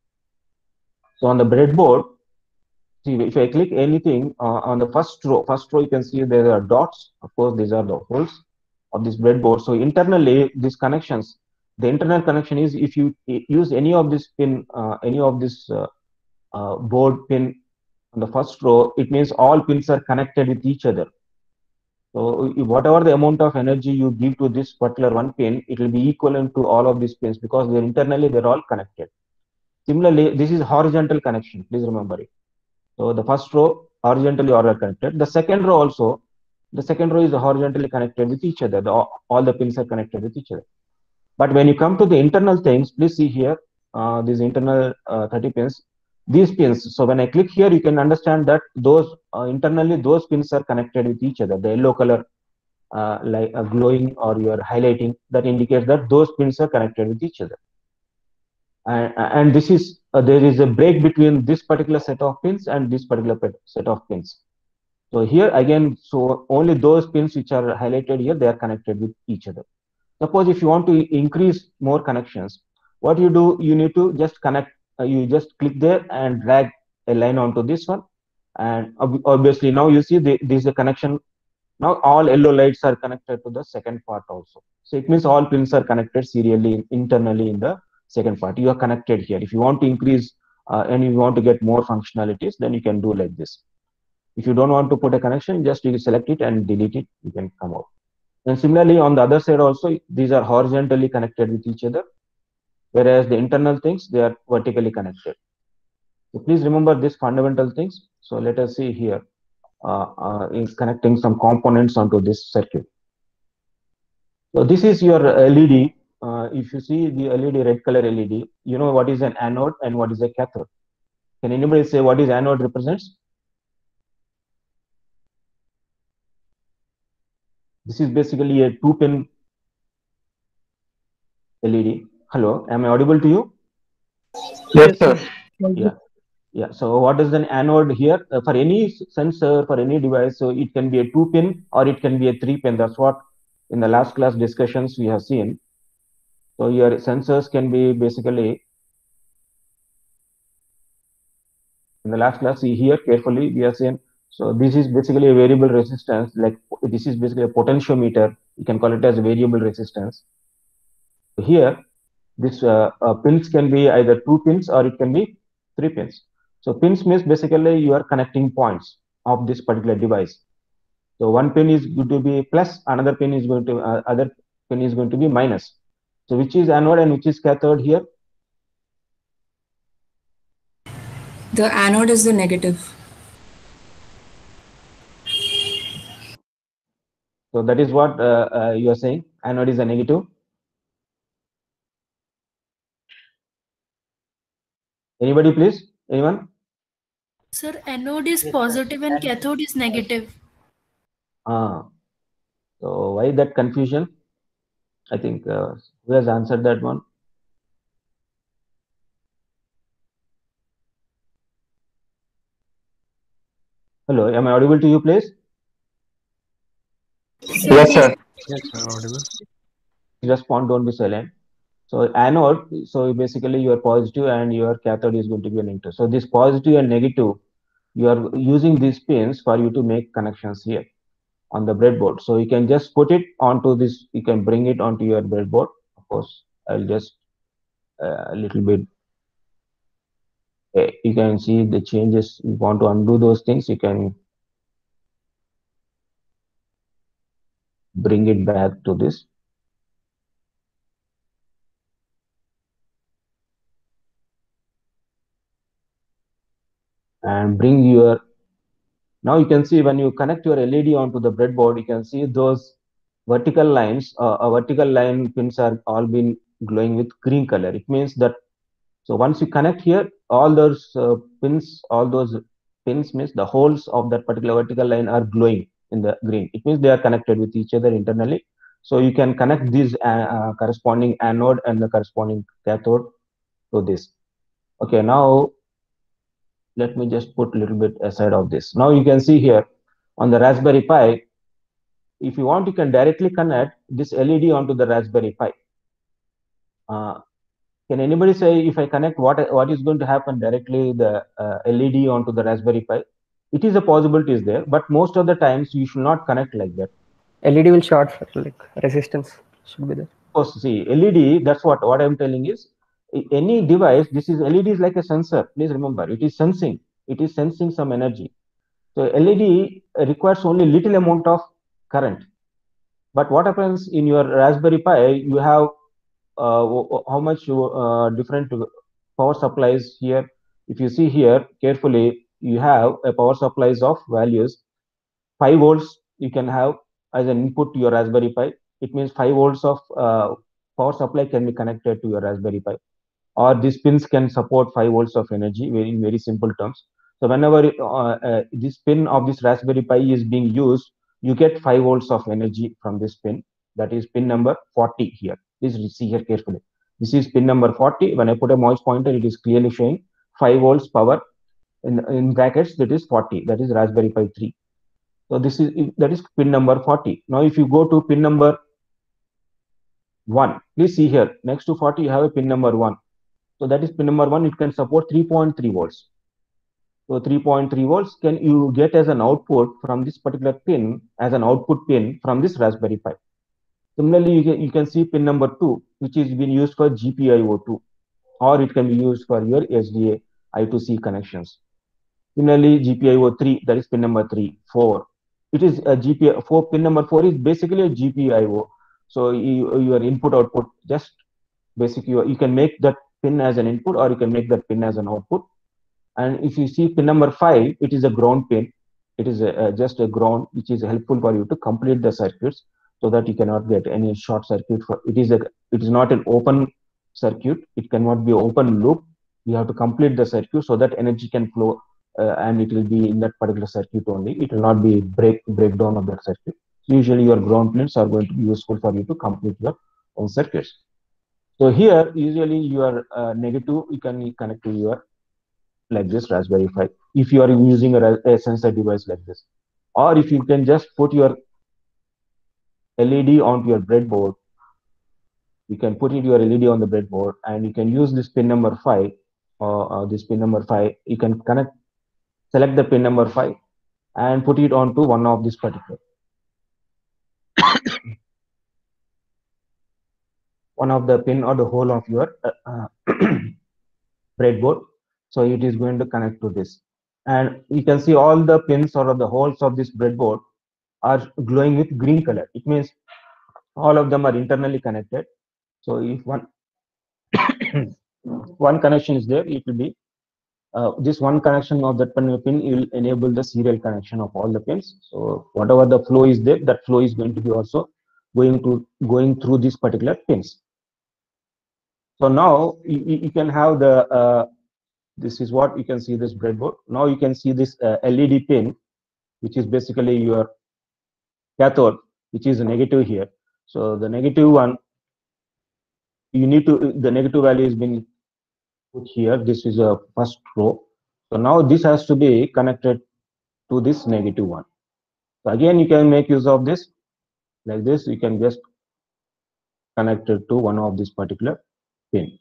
Speaker 2: So on the breadboard, see, if I click anything on the first row, you can see there are dots. Of course, these are the holes of this breadboard. So internally, these connections, the internal connection is, if you use any of this pin, any of this board pin on the first row, it means all pins are connected with each other. So whatever the amount of energy you give to this particular one pin, it will be equivalent to all of these pins, because they're internally they're all connected. Similarly, this is horizontal connection. Please remember it. So the first row horizontally all are connected. The second row also, the second row is horizontally connected with each other. All the pins are connected with each other. But when you come to the internal things, please see here, these internal 30 pins, these pins. So when I click here, you can understand that those internally, those pins are connected with each other. The yellow color, like glowing or you are highlighting, that indicates that those pins are connected with each other. And this is there is a break between this particular set of pins and this particular set of pins. So here again, so only those pins which are highlighted here, they are connected with each other. Suppose if you want to increase more connections, what you do, you need to just connect, you just click there and drag a line onto this one. And obviously now you see this is a connection. Now all yellow lights are connected to the second part also. So it means all pins are connected serially internally in the second part. You are connected here. If you want to increase and you want to get more functionalities, then you can do like this. If you don't want to put a connection, just you select it and delete it, you can come out. And similarly on the other side also, these are horizontally connected with each other, whereas the internal things, they are vertically connected. So please remember these fundamental things. So let us see here is connecting some components onto this circuit. So this is your LED. If you see the LED, red color LED, you know what is an anode and what is a cathode. Can anybody say what is anode represents? This is basically a 2-pin LED. Hello, am I audible to you?
Speaker 3: Yes, sir.
Speaker 2: Yeah. Yeah. So what is an anode here? For any sensor, for any device, so it can be a 2-pin or it can be a 3-pin. That's what in the last class discussions we have seen. So your sensors can be basically, in the last class, see here carefully, we are saying, so this is basically a variable resistance, like this is basically a potentiometer. You can call it as a variable resistance. So here, this pins can be either 2 pins or it can be 3 pins. So pins means basically you are connecting points of this particular device. So one pin is going to be plus, another pin is going to other pin is going to be minus. So which is anode and which is cathode here?
Speaker 1: The anode is the negative.
Speaker 2: So that is what you are saying. Anode is a negative. Anybody, please? Anyone?
Speaker 8: Sir, anode is positive and cathode is negative.
Speaker 2: Ah, so why that confusion? I think who has answered that one? Hello, am I audible to you, please?
Speaker 3: Yes, sir.
Speaker 5: Yes, sir, audible.
Speaker 2: Respond, don't be silent. So anode, so basically your positive and your cathode is going to be a negative. So this positive and negative, you are using these pins for you to make connections here on the breadboard. So you can just put it onto this, you can bring it onto your breadboard. Of course, I'll just a little bit, you can see the changes. You want to undo those things, you can bring it back to this. And bring your, now you can see when you connect your LED onto the breadboard, you can see those vertical lines, vertical line pins are all been glowing with green color. It means that, so once you connect here, all those pins, all those pins means the holes of that particular vertical line are glowing in the green. It means they are connected with each other internally. So you can connect these corresponding anode and the corresponding cathode to this. Okay, now let me just put a little bit aside of this. Now you can see here on the Raspberry Pi, if you want, you can directly connect this LED onto the Raspberry Pi. Can anybody say if I connect what is going to happen directly the LED onto the Raspberry Pi? It is a possibility is there, but most of the times you should not connect like that.
Speaker 9: LED will short, like resistance should be there.
Speaker 2: Of course, see LED. That's what I'm telling is any device. This is LED is like a sensor. Please remember, it is sensing. It is sensing some energy. So LED requires only little amount of current. But what happens in your Raspberry Pi? You have how much different power supplies here. If you see here carefully, you have a power supplies of values 5 volts you can have as an input to your Raspberry Pi. It means 5 volts of power supply can be connected to your Raspberry Pi, or these pins can support 5 volts of energy, very very simple terms. So whenever this pin of this Raspberry Pi is being used, you get 5 volts of energy from this pin. That is pin number 40 here. Please see here carefully. This is pin number 40. When I put a mouse pointer, it is clearly showing 5 volts power in brackets. That is 40. That is Raspberry Pi 3. So this is, that is pin number 40. Now if you go to pin number 1, please see here next to 40 you have a pin number 1. So that is pin number 1. It can support 3.3 volts. So 3.3 volts can you get as an output from this particular pin, as an output pin from this Raspberry Pi. Similarly, you can see pin number 2, which is being used for GPIO2, or it can be used for your SDA I2C connections. Similarly, GPIO3, that is pin number 3, 4. It is a GPIO4. Pin number 4 is basically a GPIO. So your input output, just basically you can make that pin as an input, or you can make that pin as an output. And if you see pin number 5, it is a ground pin. It is just a ground, which is helpful for you to complete the circuits, so that you cannot get any short circuit. It is not an open circuit. It cannot be open loop. You have to complete the circuit so that energy can flow, and it will be in that particular circuit only. It will not be breakdown of that circuit. So usually your ground pins are going to be useful for you to complete your own circuits. So here usually your negative you can connect to your like this Raspberry Pi if you are using a sensor device like this, or if you can just put your LED onto your breadboard, you can put your LED on the breadboard, and you can use this pin number 5, or this pin number 5. You can select the pin number 5 and put it onto one of this particular one of the pin or the hole of your breadboard. So it is going to connect to this, and you can see all the pins or the holes of this breadboard are glowing with green color. It means all of them are internally connected. So if one connection is there, it will be this one connection of that particular pin will enable the serial connection of all the pins. So whatever the flow is there, that flow is going to be also going through these particular pins. So now you can have the this is what you can see, this breadboard. Now you can see this LED pin, which is basically your cathode, which is negative here. So the negative one, you need to, the negative value is being put here. This is a first row. So now this has to be connected to this negative one. So again, you can make use of this like this. You can just connect it to one of this particular pin.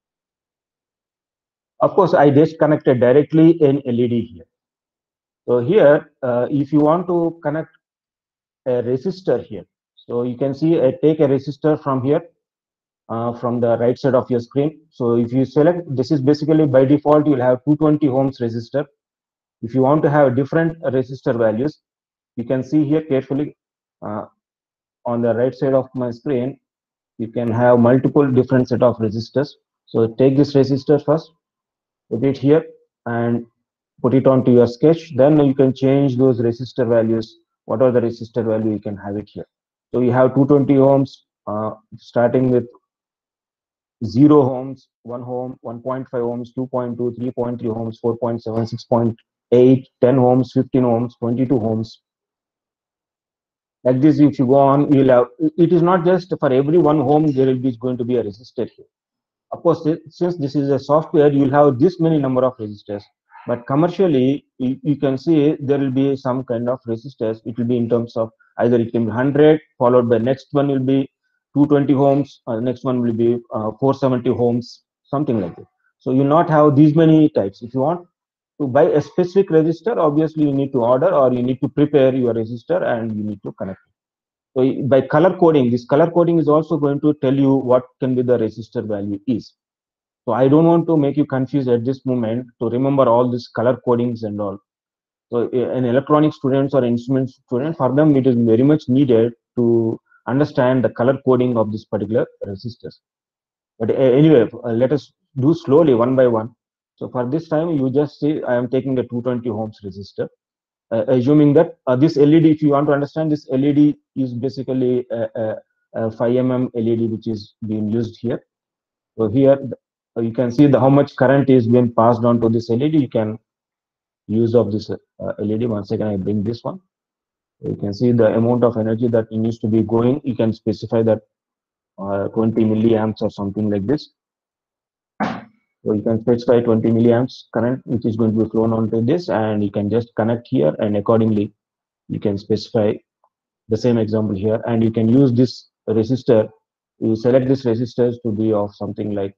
Speaker 2: Of course, I just connected directly an LED here. So here, if you want to connect a resistor here, so you can see take a resistor from here, from the right side of your screen. So if you select, this is basically by default, you'll have 220 ohms resistor. If you want to have different resistor values, you can see here carefully on the right side of my screen, you can have multiple different set of resistors. So take this resistor first, put it here and put it onto your sketch. Then you can change those resistor values. What are the resistor value? You can have it here. So you have 220 ohms, starting with 0 ohms, 1 ohm, 1.5 ohms, 2.2, 3.3 ohms, 4.7, 6.8, 10 ohms, 15 ohms, 22 ohms. Like this, if you go on, you'll have, it is not just for every 1 ohm, there will be going to be a resistor here. Of course, since this is a software, you'll have this many number of resistors. But commercially, you can see there will be some kind of resistors. It will be in terms of either it can be 100, followed by next one will be 220 ohms, next one will be 470 ohms, something like that. So you not have these many types. If you want to buy a specific resistor, obviously you need to order or you need to prepare your resistor and you need to connect it. So by color coding, this color coding is also going to tell you what can be the resistor value is. So I don't want to make you confused at this moment to remember all these color codings and all. So an electronic students or instrument student, for them it is very much needed to understand the color coding of this particular resistors. But anyway, let us do slowly one by one. So for this time, you just see I am taking the 220 ohms resistor. Assuming that this LED, if you want to understand, this LED is basically a 5 mm LED which is being used here. So here you can see how much current is being passed on to this LED. You can use of this LED. Once again, I bring this one. You can see the amount of energy that needs to be going. You can specify that 20 milliamps or something like this. So you can specify 20 milliamps current, which is going to be flown onto this, and you can just connect here, and accordingly, you can specify the same example here, and you can use this resistor. You select this resistors to be of something like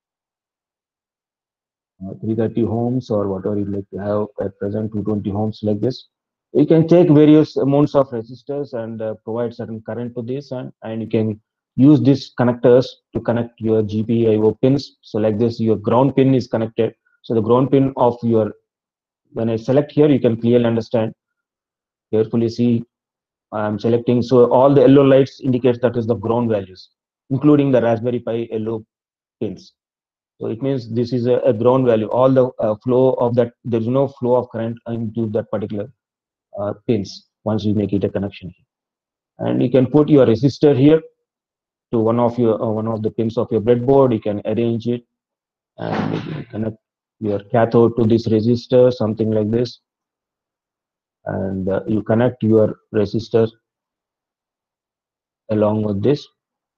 Speaker 2: 330 ohms or whatever you like to have at present, 220 ohms like this. You can take various amounts of resistors and provide certain current to this, and you can use these connectors to connect your GPIO pins. So like this, your ground pin is connected. So the ground pin of your, when I select here, you can clearly understand. Carefully see, I'm selecting. So all the yellow lights indicates that is the ground values, including the Raspberry Pi yellow pins. So it means this is a ground value. All the flow of that, there is no flow of current into that particular pins once you make it a connection. And you can put your resistor here to one of the pins of your breadboard. You can arrange it and you can connect your cathode to this resistor, something like this. And you connect your resistor along with this.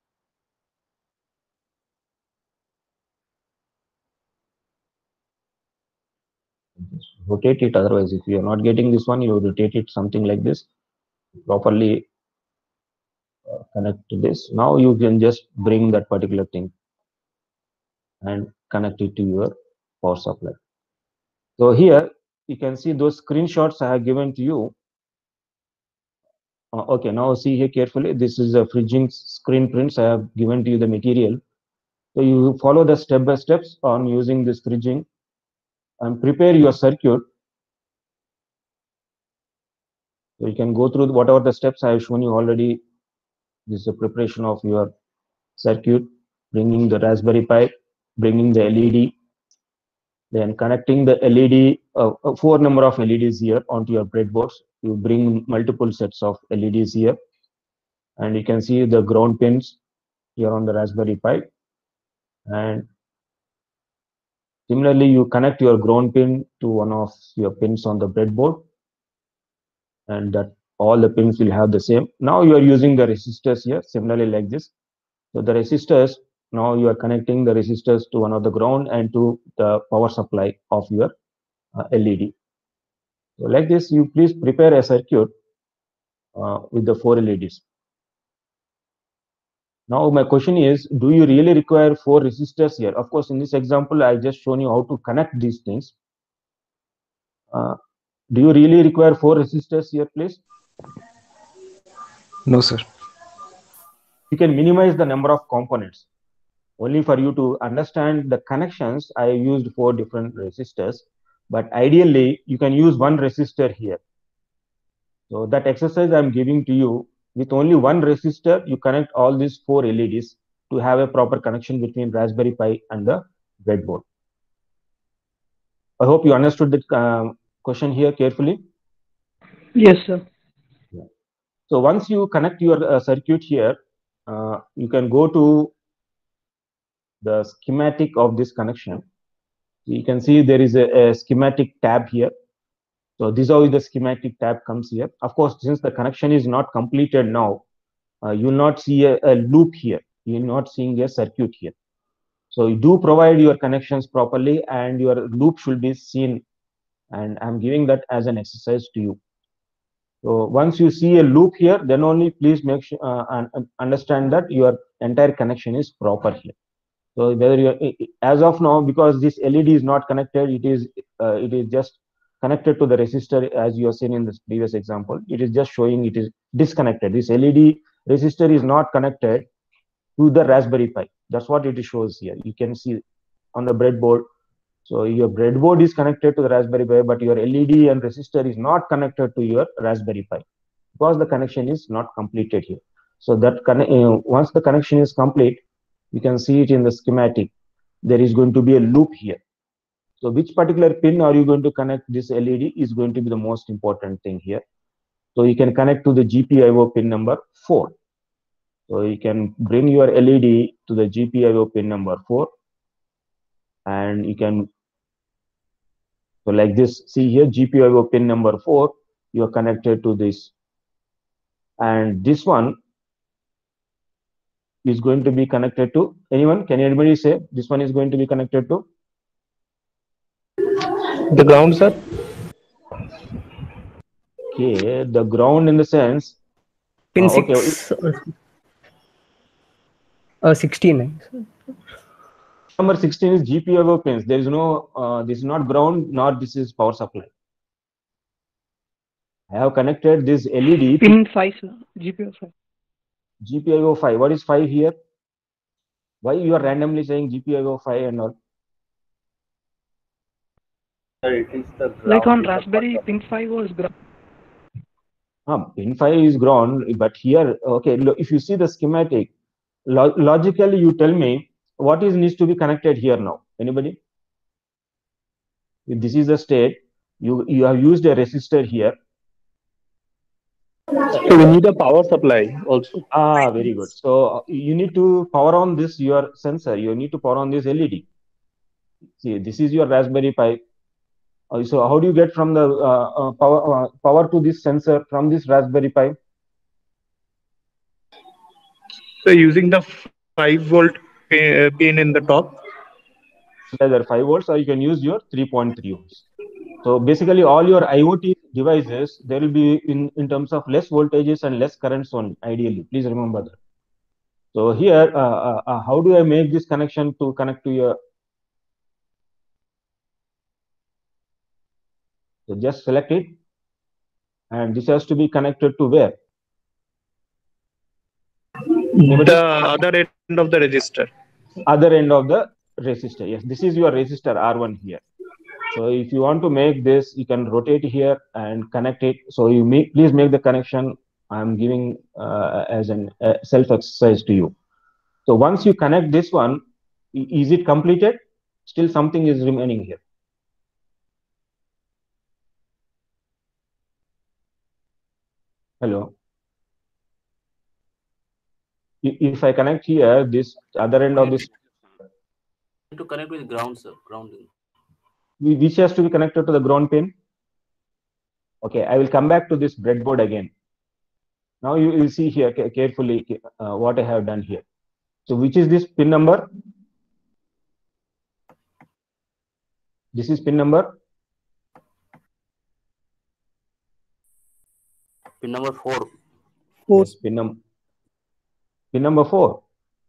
Speaker 2: Just rotate it. Otherwise, if you are not getting this one, you rotate it something like this. Properly connect to this. Now you can just bring that particular thing and connect it to your power supply. So here you can see those screenshots I have given to you. Okay, now see here carefully. This is a fridging screen prints. I have given to you the material. So you follow the step by steps on using this fridging and prepare your circuit. So you can go through whatever the steps I have shown you already. This is the preparation of your circuit, bringing the Raspberry Pi, bringing the LED, Then connecting the LED, 4 number of LEDs here onto your breadboards. You bring multiple sets of LEDs here, and you can see the ground pins here on the Raspberry Pi. And similarly, you connect your ground pin to one of your pins on the breadboard, and that all the pins will have the same. Now you are using the resistors here, similarly like this. So the resistors, now you are connecting the resistors to one of the ground and to the power supply of your LED. So like this, you please prepare a circuit with the 4 LEDs. Now my question is, do you really require 4 resistors here? Of course, in this example, I just shown you how to connect these things. Do you really require 4 resistors here, please?
Speaker 5: No, sir.
Speaker 2: You can minimize the number of components. Only for you to understand the connections, I used 4 different resistors, but ideally you can use 1 resistor here. So that exercise I'm giving to you, with only 1 resistor, you connect all these 4 LEDs to have a proper connection between Raspberry Pi and the breadboard. I hope you understood the question here carefully.
Speaker 4: Yes, sir.
Speaker 2: Yeah. So once you connect your circuit here, you can go to the schematic of this connection. You can see there is a schematic tab here. So this is how the schematic tab comes here. Of course, since the connection is not completed now, you will not see a loop here. You will not seeing a circuit here. So you do provide your connections properly, and your loop should be seen. And I'm giving that as an exercise to you. So once you see a loop here, then only please make sure understand that your entire connection is proper here. So whether you, as of now, because this LED is not connected, it is just connected to the resistor, as you have seen in this previous example. It is just showing it is disconnected. This LED resistor is not connected to the Raspberry Pi. That's what it shows here. You can see on the breadboard. So your breadboard is connected to the Raspberry Pi, but your LED and resistor is not connected to your Raspberry Pi because the connection is not completed here. So that once the connection is complete, you can see it in the schematic. There is going to be a loop here. So which particular pin are you going to connect this LED is going to be the most important thing here. So you can connect to the GPIO pin number 4. So you can bring your LED to the GPIO pin number 4, and you can, so like this, see here GPIO pin number 4, you are connected to this, and this one is going to be connected to anyone? Can anybody say this one is going to be connected to?
Speaker 3: The ground, sir.
Speaker 2: Okay, the ground in the sense.
Speaker 9: Pin
Speaker 2: Okay.
Speaker 9: 6. 16.
Speaker 2: Number 16 is GPIO pins. There is no, this is not ground, nor this is power supply. I have connected this LED.
Speaker 4: Pin 5, sir. GPIO 5.
Speaker 2: GPIO 5. What is 5 here? Why you are randomly saying GPIO 5 and all?
Speaker 7: Sir, it is the ground.
Speaker 4: Like on Raspberry, pin 5 was ground.
Speaker 2: Pin 5 is ground, but here, okay, look, if you see the schematic, logically you tell me what is needs to be connected here now. Anybody? If this is the state, you have used a resistor here.
Speaker 3: So we need a power supply also.
Speaker 2: Very good. So you need to power on this your sensor. You need to power on this LED. See, this is your Raspberry Pi. So how do you get from the power to this sensor from this Raspberry Pi?
Speaker 3: So using the 5-volt pin in the top.
Speaker 2: Either 5 volts, or you can use your 3.3 volts. So basically, all your IoT devices, there will be in terms of less voltages and less currents on. Ideally, please remember that. So here, how do I make this connection to connect to your? So just select it, and this has to be connected to where?
Speaker 3: The other end of the register.
Speaker 2: Other end of the resistor. Yes, this is your resistor R1 here. So if you want to make this, you can rotate here and connect it. So you please make the connection. I'm giving as an self exercise to you. So once you connect this one, is it completed? Still something is remaining here. Hello. If I connect here, this other end of this,
Speaker 6: To connect with ground, sir. Grounding.
Speaker 2: which has to be connected to the ground pin. Okay, I will come back to this breadboard again. Now you will see here carefully what I have done here. So which is this pin number? This is pin number?
Speaker 6: Pin number 4.
Speaker 2: Yes, pin number 4.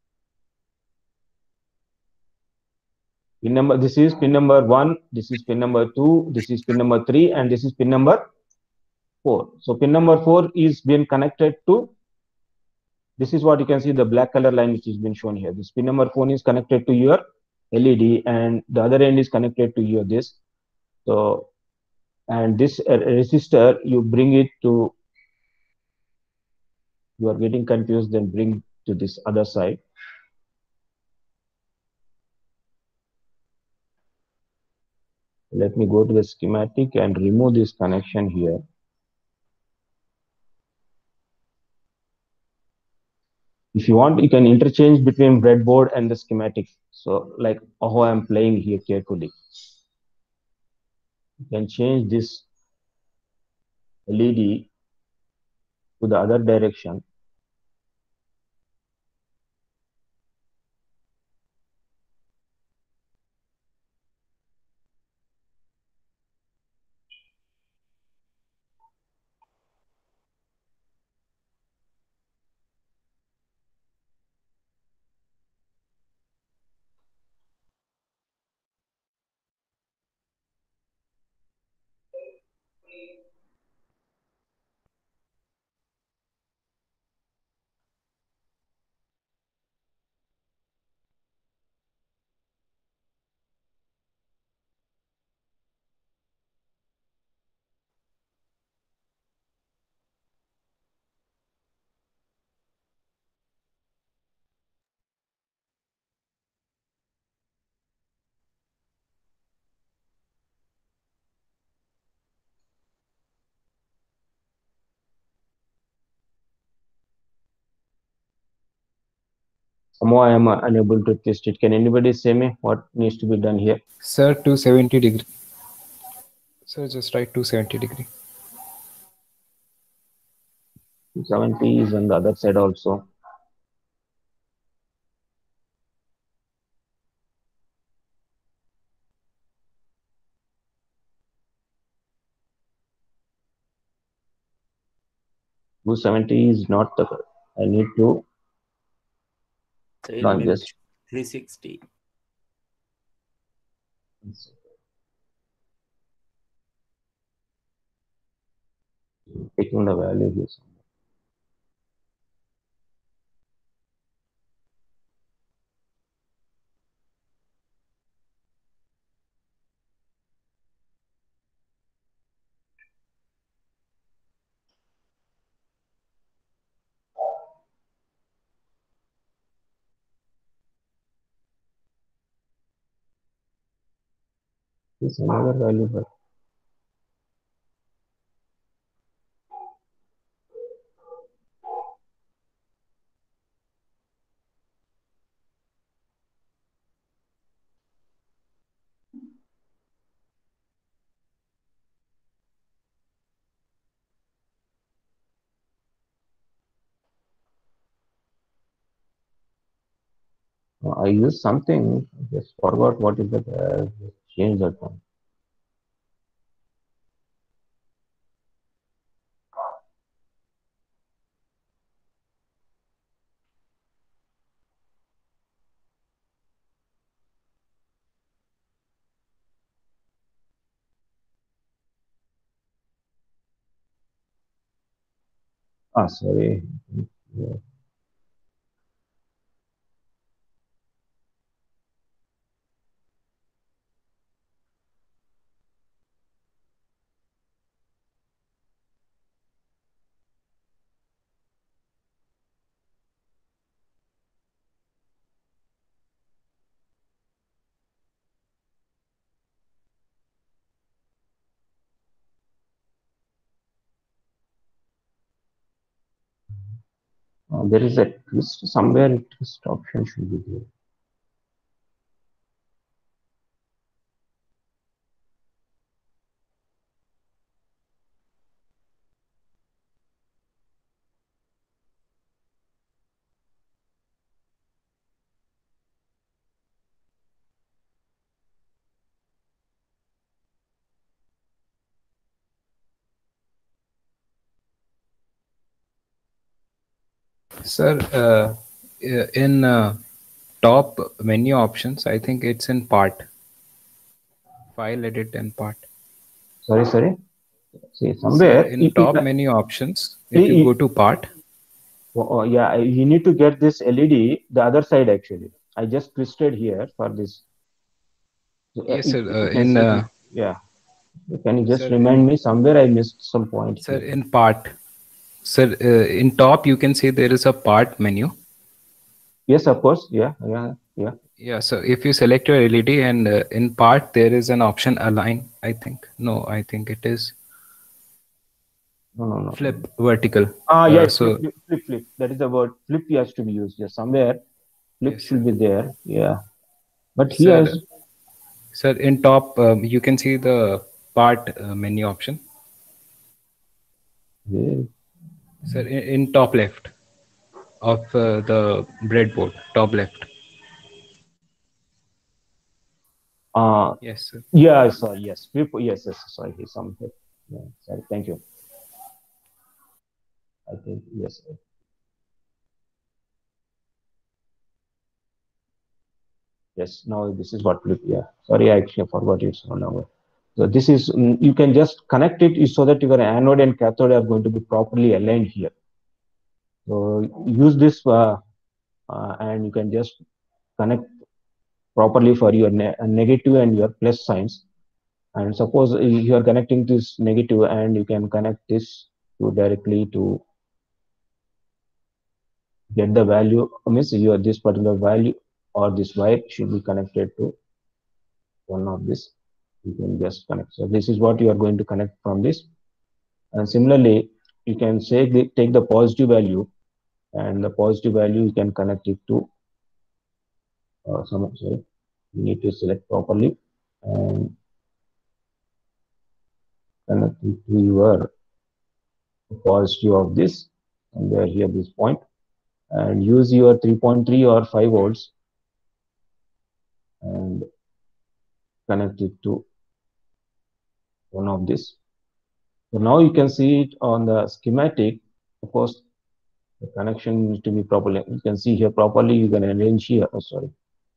Speaker 2: Pin number, this is pin number 1, this is pin number 2, this is pin number 3, and this is pin number 4. So pin number 4 is being connected to, this is what you can see, the black color line which is been shown here. This pin number 4 is connected to your LED, and the other end is connected to your this. So, and this resistor, you bring it to, you are getting confused, then bring to this other side. Let me go to the schematic and remove this connection here. If you want, you can interchange between breadboard and the schematic. So like how I'm playing here carefully. You can change this LED to the other direction. Somehow I am unable to test it. Can anybody say me what needs to be done here?
Speaker 5: Sir, 270 degree. Sir, just write 270 degree.
Speaker 2: 70 is on the other side also. Two 70 is not the. I need to.
Speaker 6: So it
Speaker 2: Not
Speaker 6: may
Speaker 2: just.
Speaker 6: 360.
Speaker 2: Taking the value here. This another value, but I used something. I just forgot what is that. Just change that one. Sorry. Yeah. There is a twist somewhere. Twist option should be there.
Speaker 5: Sir, in top menu options, I think it's in part. File edit and part.
Speaker 2: Sorry. See,
Speaker 5: Sir,
Speaker 2: somewhere
Speaker 5: in top menu options, if
Speaker 2: See,
Speaker 5: you go to part,
Speaker 2: yeah, you need to get this LED the other side actually. I just twisted here for this. So,
Speaker 5: yes,
Speaker 2: you
Speaker 5: sir.
Speaker 2: can see this. Yeah. Can you just
Speaker 5: Sir,
Speaker 2: remind me? Somewhere I missed some points.
Speaker 5: Sir,
Speaker 2: here.
Speaker 5: in part, sir, in top you can see there is a part menu.
Speaker 2: Yes, of course. Yeah.
Speaker 5: Yeah. So if you select your LED and in part there is an option align. I think no, I think it is
Speaker 2: No.
Speaker 5: flip vertical.
Speaker 2: Yeah.
Speaker 5: So
Speaker 2: Flip. That is the word. Flip has to be used. Yes, somewhere flip
Speaker 5: yes,
Speaker 2: should be there. Yeah. But
Speaker 5: sir,
Speaker 2: here,
Speaker 5: sir, in top you can see the part menu option.
Speaker 2: yeah.
Speaker 5: Sir, in top left of the breadboard, top left. Yes, sir.
Speaker 2: Yeah. Sorry. Yes. Flip. Yes. Sorry. Something. Yeah. Sorry. Thank you. I think yes. Yes. Now this is what flip. Yeah. Sorry, I actually forgot it. So now. So this is you can just connect it so that your anode and cathode are going to be properly aligned here. So use this and you can just connect properly for your negative and your plus signs. And suppose you are connecting this negative and you can connect this to directly to get the value, means your this particular value or this wire should be connected to one of this. You can just connect. So this is what you are going to connect from this. And similarly, you can say take the positive value, and the positive value you can connect it to sorry, you need to select properly and connect it to your positive of this, and where here this point, and use your 3.3 or 5 volts and connect it to one of this. So now you can see it on the schematic. Of course, the connection needs to be properly. You can see here properly. You can arrange here. Oh, sorry.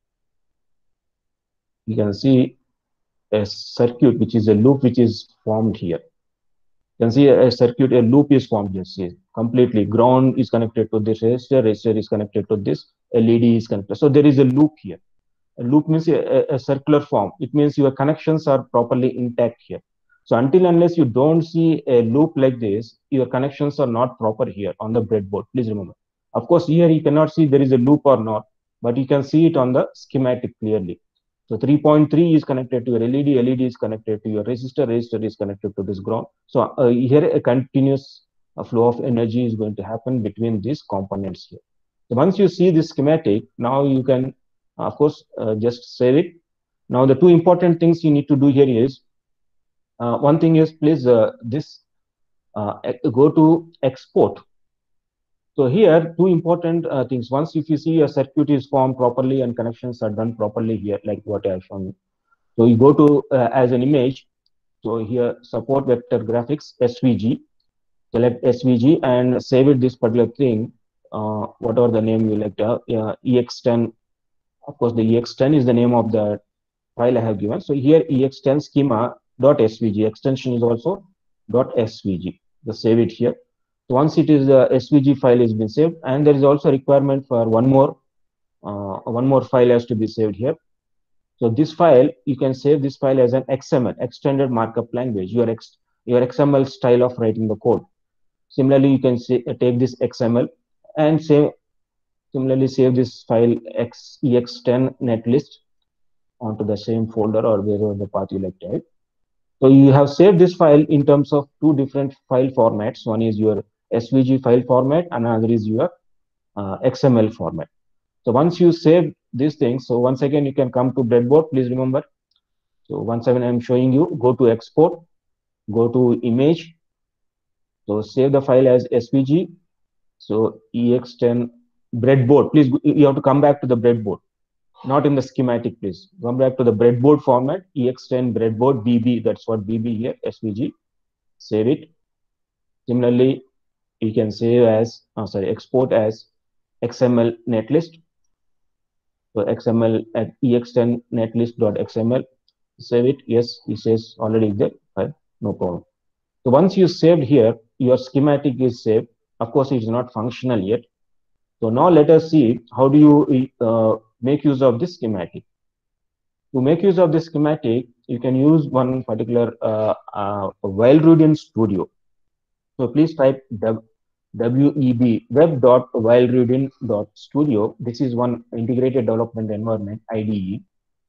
Speaker 2: You can see a circuit which is a loop which is formed here. You can see a circuit, a loop is formed here. See, completely ground is connected to this resistor is connected to this, LED is connected. So there is a loop here. A loop means a circular form. It means your connections are properly intact here. So until unless you don't see a loop like this, your connections are not proper here on the breadboard. Please remember. Of course, here you cannot see there is a loop or not, but you can see it on the schematic clearly. So 3.3 is connected to your LED, LED is connected to your resistor, resistor is connected to this ground. So here a continuous flow of energy is going to happen between these components here. So once you see this schematic, now you can, of course, just save it. Now the two important things you need to do here is, one thing is please go to export. So here, two important things. Once if you see a circuit is formed properly and connections are done properly here, like what I have shown you. So you go to as an image. So here, support vector graphics, SVG. Select SVG and save it this particular thing, whatever the name you like, EX10. Of course, the EX10 is the name of the file I have given. So here EX10 schema.svg extension is also .svg. Just save it here. So once it is the SVG file has been saved, and there is also requirement for one more file has to be saved here. So this file, you can save this file as an XML, extended markup language, your XML style of writing the code. Similarly, you can take this XML and similarly save this file EX10 netlist onto the same folder or wherever the path you like to type. So you have saved this file in terms of two different file formats. One is your SVG file format, another is your XML format. So once you save these things, so once again you can come to breadboard. Please remember. So once again I'm showing you. Go to export. Go to image. So save the file as SVG. So ex10 breadboard. Please, you have to come back to the breadboard, not in the schematic. Please come back to the breadboard format. ex10 breadboard BB. That's what BB here. SVG. Save it. Similarly, you can save as export as XML netlist. So XML at ex10 netlist.xml. Save it. Yes, it says already there. Fine, no problem. So once you saved here, your schematic is saved. Of course, it is not functional yet. So now let us see how do you make use of this schematic. To make use of this schematic, you can use one particular Wildrudian Studio. So please type WEB web.wildrudian.studio. This is one integrated development environment, IDE.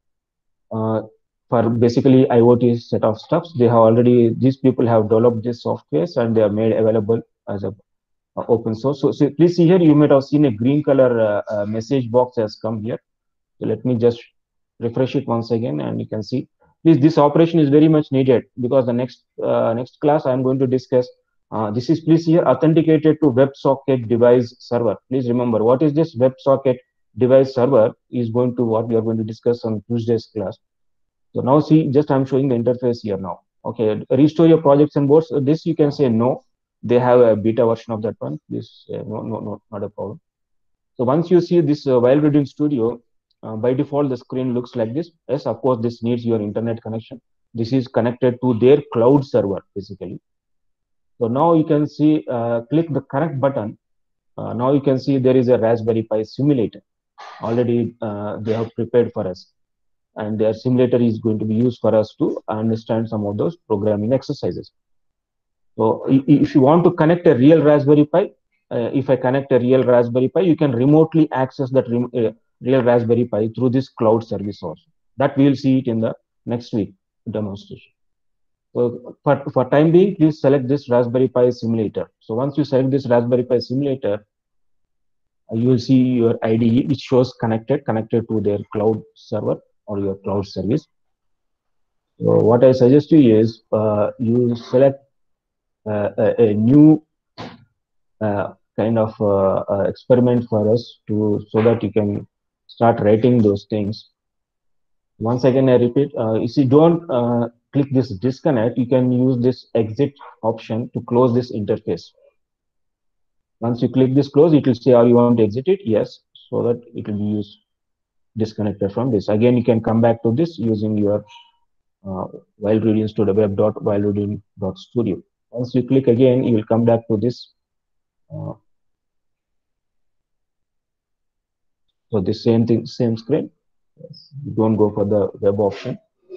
Speaker 2: For basically IoT set of stuffs, they have already, these people have developed this software and they are made available as a open source. So please see here, you might have seen a green color message box has come here. So let me just refresh it once again, and you can see. Please, this operation is very much needed because the next class I am going to discuss. This is, please here, authenticated to WebSocket device server. Please remember what is this WebSocket device server is going to what we are going to discuss on Tuesday's class. So now see, just I'm showing the interface here now. Okay, restore your projects and boards. So this you can say no. They have a beta version of that one. This no, not a problem. So once you see this Wildrudian Studio, by default the screen looks like this. Yes, of course, this needs your internet connection. This is connected to their cloud server basically. So now you can see, click the connect button. Now you can see there is a Raspberry Pi simulator already they have prepared for us, and their simulator is going to be used for us to understand some of those programming exercises. So if you want to connect a real Raspberry Pi, if I connect a real Raspberry Pi, you can remotely access that real Raspberry Pi through this cloud service also. That we will see it in the next week demonstration. So for time being, please select this Raspberry Pi simulator. So once you select this Raspberry Pi simulator, you will see your IDE which shows connected to their cloud server or your cloud service. So what I suggest you is you select a new kind of experiment for us so that you can start writing those things. Once again, I repeat, if you don't click this disconnect, you can use this exit option to close this interface. Once you click this close, it will say, "Are you want to exit it?" Yes, so that it will be used disconnected from this. Again, you can come back to this using your Wildrudian Studio web.wildrudian.studio. Once you click again, you will come back to this. So the same thing, same screen. Yes. Don't go for the web option,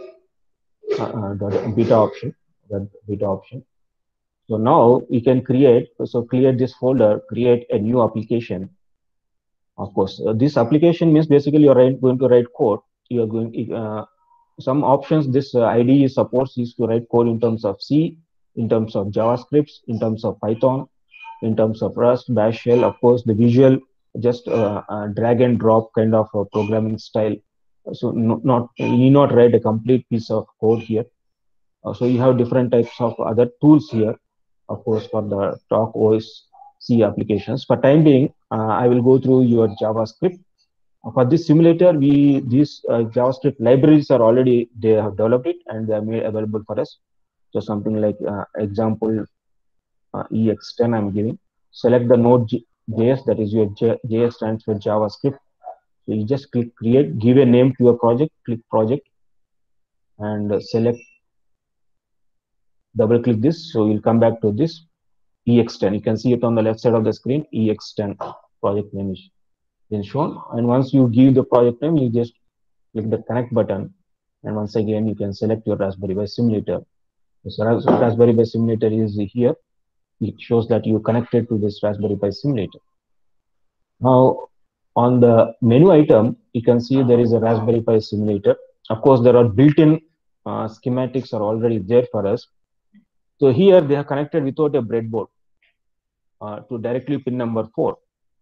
Speaker 2: the beta option, the beta option. So now you can create. So create this folder, create a new application. Of course, this application means basically you're going to write code. You are going some options this IDE supports is to write code in terms of C, in terms of JavaScript, in terms of Python, in terms of Rust, Bash shell. Of course, the visual just drag and drop kind of programming style. So you need not write a complete piece of code here. So you have different types of other tools here. Of course, for the Talk OS C applications. For time being, I will go through your JavaScript. For this simulator, these JavaScript libraries are already, they have developed it and they are made available for us. So something like example EX10 I'm giving. Select the Node.js, that is your JS stands for JavaScript. So you just click create, give a name to your project, click project, and select, double click this. So you'll come back to this EX10. You can see it on the left side of the screen. EX10 project name is been shown, and once you give the project name, you just click the connect button, and once again you can select your Raspberry Pi simulator. So Raspberry Pi simulator is here. It shows that you connected to this Raspberry Pi simulator. Now on the menu item, you can see there is a Raspberry Pi simulator. Of course, there are built-in schematics are already there for us. So here they are connected without a breadboard to directly pin number 4.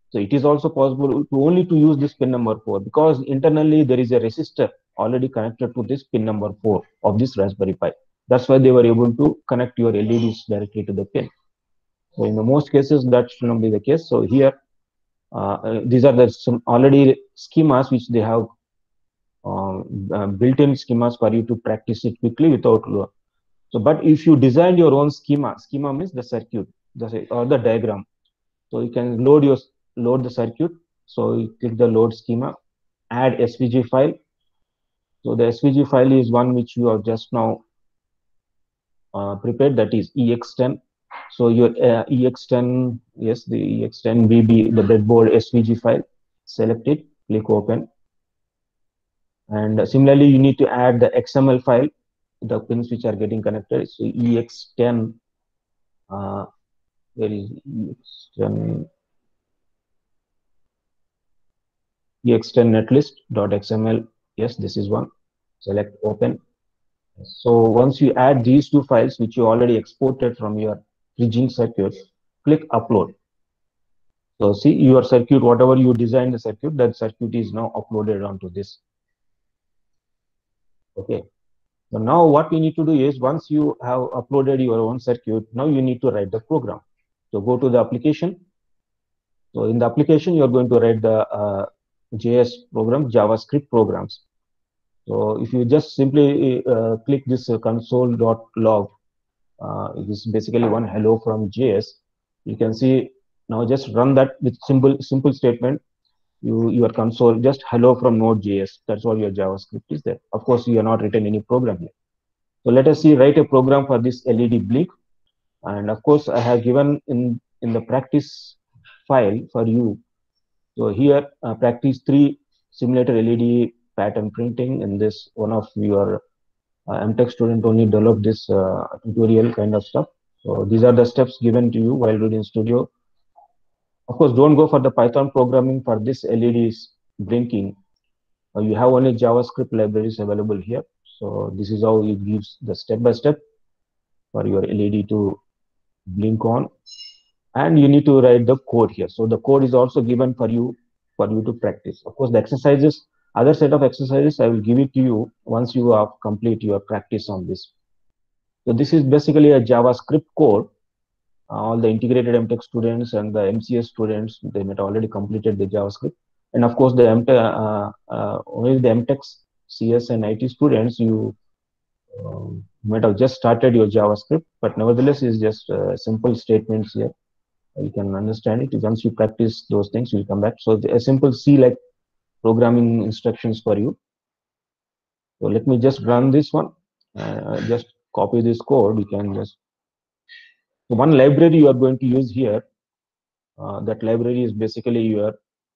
Speaker 2: So it is also possible to only to use this pin number 4 because internally there is a resistor already connected to this pin number 4 of this Raspberry Pi. That's why they were able to connect your LEDs directly to the pin. So in the most cases that should not be the case. So here these are the some already schemas which they have built-in schemas for you to practice it quickly without. So, but if you design your own schema means the circuit, or the diagram. So you can load the circuit. So you click the load schema, add SVG file. So the SVG file is one which you have just now prepared, that is EX10. So your EX10, yes, the EX10 VB, the breadboard SVG file, select it, click open. And similarly, you need to add the XML file, the pins which are getting connected. So EX10, where is EX10? EX10 netlist.xml. Yes, this is one. Select open. So once you add these two files, which you already exported from your bridging circuit, click upload. So see your circuit, whatever you designed the circuit, that circuit is now uploaded onto this. Okay. So now what we need to do is, once you have uploaded your own circuit, now you need to write the program. So go to the application. So in the application, you're going to write the JS program, JavaScript programs. So if you just simply click this console.log, it is basically one hello from JS. You can see now just run that with simple statement. Your console just hello from Node.js. That's all your JavaScript is there. Of course, you are not written any program here. So let us see, write a program for this LED blink. And of course, I have given in the practice file for you. So here, practice 3 simulator LED pattern printing. In this, one of your MTech student only developed this tutorial kind of stuff. So these are the steps given to you while reading Studio. Of course, don't go for the Python programming for this LEDs blinking. You have only JavaScript libraries available here. So this is how it gives the step-by-step for your LED to blink on. And you need to write the code here. So the code is also given for you to practice. Of course, the exercises, other set of exercises, I will give it to you once you have complete your practice on this. So this is basically a JavaScript code. All the integrated MTech students and the MCS students, they might already completed the JavaScript. And of course, the only the MTech CS and IT students, you might have just started your JavaScript, but nevertheless, it's just simple statements here. You can understand it. Once you practice those things, you'll come back. So a simple C-like programming instructions for you. So let me just run this one. Just copy this code. You can just, so one library you are going to use here. That library is basically your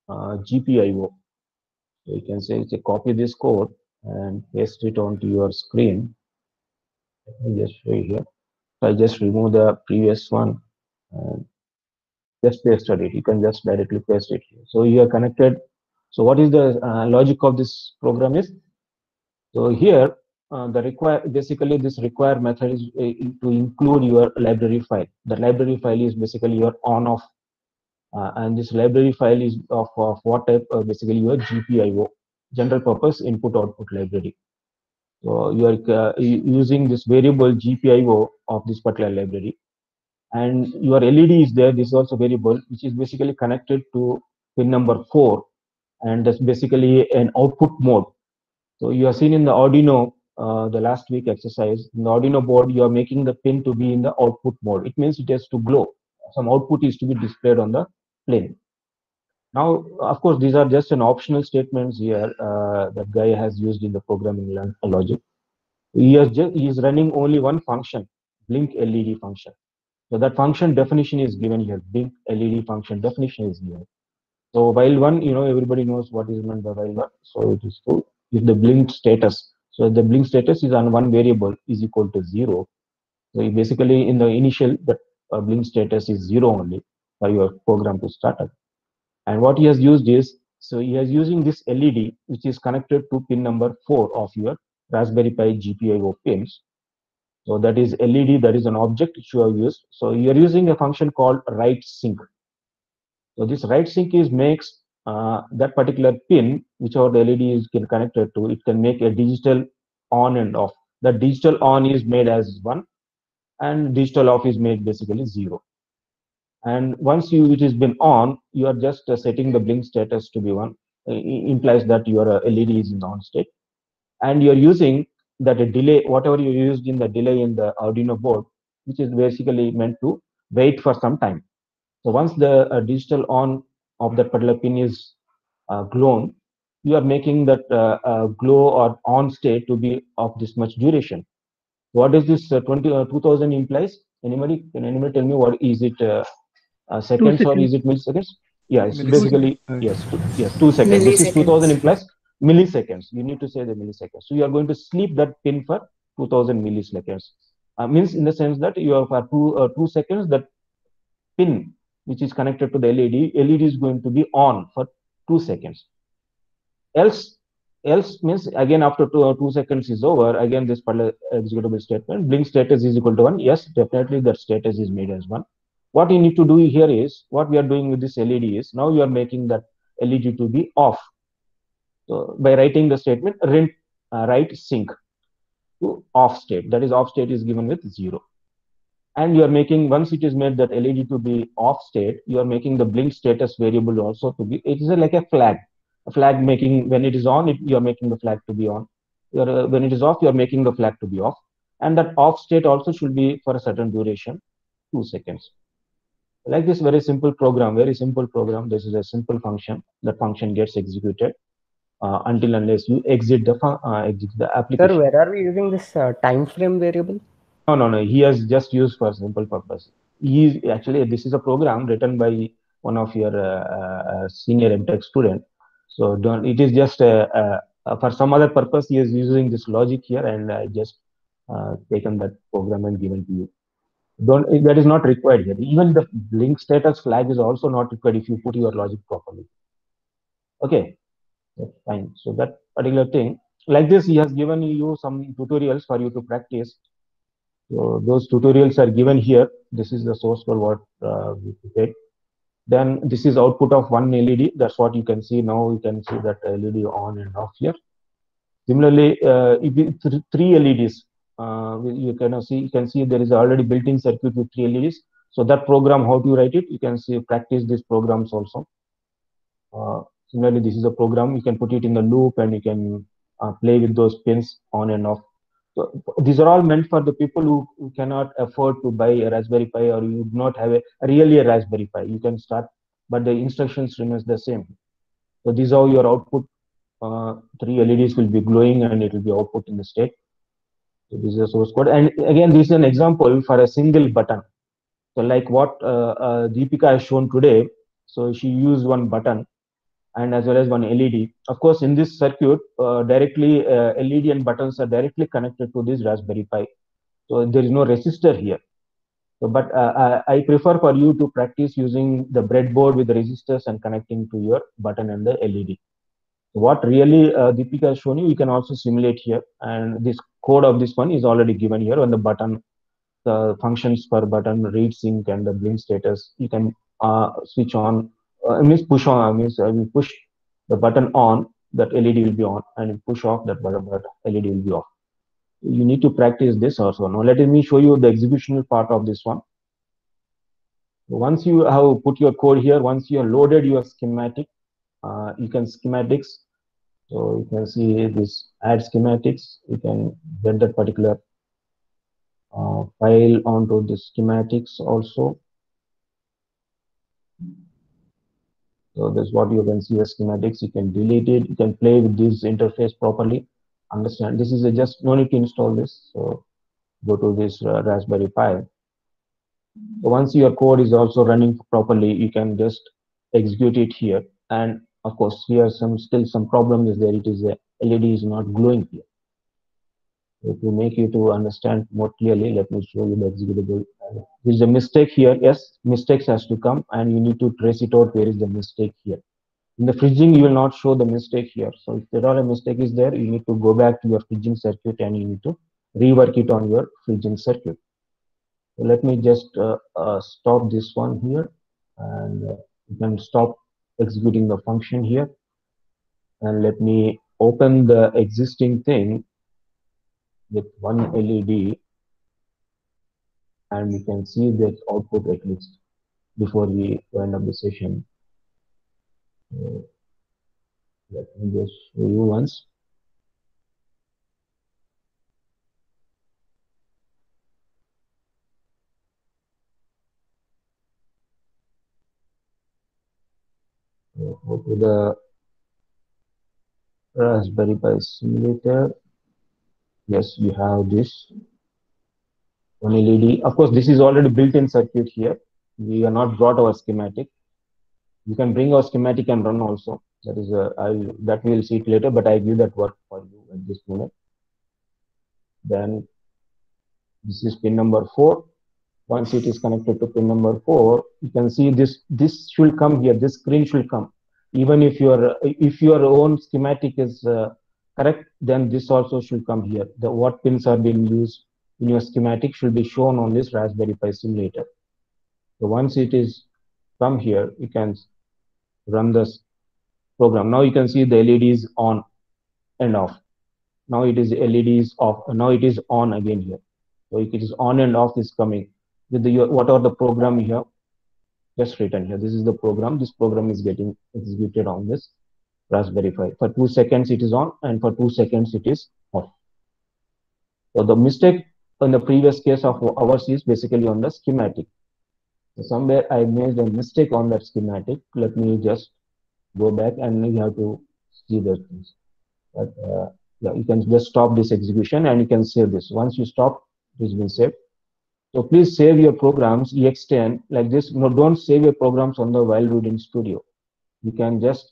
Speaker 2: GPIO. So you can say, copy this code and paste it onto your screen. Let me just show you here. So I just remove the previous one and just pasted it. You can just directly paste it here. So you are connected. So what is the logic of this program is? So here basically this require method is to include your library file. The library file is basically your on-off, and this library file is of what type? Basically your GPIO, general purpose input output library. So you are using this variable GPIO of this particular library. And your LED is there. This is also variable, which is basically connected to pin number 4, and that's basically an output mode. So you have seen in the Arduino, the last week exercise, in the Arduino board, you are making the pin to be in the output mode. It means it has to glow. Some output is to be displayed on the plane. Now, of course, these are just an optional statements here that guy has used in the programming logic. He is running only one function, blink LED function. So that function definition is given here. Blink LED function definition is given. So while one, everybody knows what is meant by while one. So it is true. If the blink status, so the blink status is on one variable is equal to 0. So basically in the initial, the blink status is 0 only for your program to start up. And what he has used is, so he is using this LED, which is connected to pin number 4 of your Raspberry Pi GPIO pins. So that is LED, that is an object which you have used. So you are using a function called write sync. So this write sync is makes that particular pin, whichever the LED is connected to, it can make a digital on and off. The digital on is made as 1 and digital off is made basically 0. And once it has been on, you are just setting the blink status to be 1. Implies that your LED is in on state, and you're using that delay, whatever you used in the delay in the Arduino board, which is basically meant to wait for some time. So once the digital on of that particular pin is glown, you are making that glow or on state to be of this much duration. What is this 2000 implies? Can anybody tell me what is it? Seconds or is it milliseconds? Yeah, it's basically yes, 2 seconds. This is 2000 implies milliseconds. You need to say the milliseconds. So you are going to sleep that pin for 2000 milliseconds. Means in the sense that you are for 2 seconds, that pin which is connected to the LED is going to be on for 2 seconds. Else means again after 2 seconds is over, again this executable statement blink status is equal to 1. Yes, definitely that status is made as 1. What you need to do here is, what we are doing with this LED is, now you are making that LED to be off. So by writing the statement write sync to off state, that is off state is given with 0. And you are making, once it is made that LED to be off state, you are making the blink status variable also to be, it is like a flag making, when it is on, you are making the flag to be on. When it is off, you are making the flag to be off. And that off state also should be for a certain duration, 2 seconds. Like this very simple program, this is a simple function. The function gets executed until unless you exit the application.
Speaker 9: Sir, where are we using this time frame variable?
Speaker 2: No. He has just used for simple purpose. Actually, this is a program written by one of your senior MTech student. So it is just for some other purpose. He is using this logic here, and I just taken that program and given to you. That is not required here. Even the blink status flag is also not required if you put your logic properly. Okay, that's fine. So that particular thing, like this, he has given you some tutorials for you to practice. So those tutorials are given here. This is the source for what we take. Then this is output of one LED. That's what you can see now. You can see that LED on and off here. Similarly, if it 3 LEDs, you can see there is already built-in circuit with 3 LEDs. So that program, how to write it, you can see practice these programs also. Similarly, this is a program, you can put it in the loop and you can play with those pins on and off. So these are all meant for the people who cannot afford to buy a Raspberry Pi, or you do not have really a Raspberry Pi. You can start, but the instructions remains the same. So these are your output. 3 LEDs will be glowing and it will be output in the state. So this is a source code. And again, this is an example for a single button. So like what Deepika has shown today. So she used one button and as well as one LED. Of course, in this circuit, directly LED and buttons are directly connected to this Raspberry Pi. So there is no resistor here. So, but I prefer for you to practice using the breadboard with the resistors and connecting to your button and the LED. What really Deepika has shown you, you can also simulate here. And this code of this one is already given here on the button. The functions per button, read sync and the blink status. You can switch on. Means push on, means you push the button on, that LED will be on, and you push off that button, that LED will be off. You need to practice this also. Now let me show you the executional part of this one. Once you have put your code here, once you have loaded your schematic, you can schematics. So you can see this add schematics. You can get that particular file onto the schematics also. So that's what you can see the schematics. You can delete it. You can play with this interface properly. Understand, this is just no need to install this. So go to this Raspberry Pi. So once your code is also running properly, you can just execute it here. And of course, here still some problem is there. It is a LED is not glowing here. So to make you to understand more clearly, let me show you the executable. There is a mistake here. Yes, mistakes has to come, and you need to trace it out. Where is the mistake here? In the fridging, you will not show the mistake here. So if there are a mistake is there, you need to go back to your fridging circuit and you need to rework it on your fridging circuit. So let me just stop this one here, and You can stop executing the function here, and let me open the existing thing with one LED, and we can see that output at least before we wind up the session. Let me just show you once. Go to the Raspberry Pi simulator. Yes, we have this one LED. Of course, this is already built-in circuit here. We have not brought our schematic. You can bring our schematic and run also. That is that we'll see it later, but I give that work for you at this moment. Then this is pin number 4. Once it is connected to pin number 4, you can see this should come here. This screen should come. Even if your own schematic is correct, then this also should come here. What pins are being used in your schematic should be shown on this Raspberry Pi simulator. So once it is come here, you can run this program. Now you can see the LED is on and off. Now it is LED is off. Now it is on again here. So it is on and off is coming with whatever the program you have just written here. This is the program. This program is getting executed on this Raspberry Pi. For 2 seconds it is on, and for 2 seconds it is off. So the mistake in the previous case of ours is basically on the schematic. So somewhere I made a mistake on that schematic. Let me just go back, and you have to see those things. But yeah, you can just stop this execution and you can save this. Once you stop, it has been saved. So please save your programs ext10 like this. No, don't save your programs on the Wildwood Studio. You can just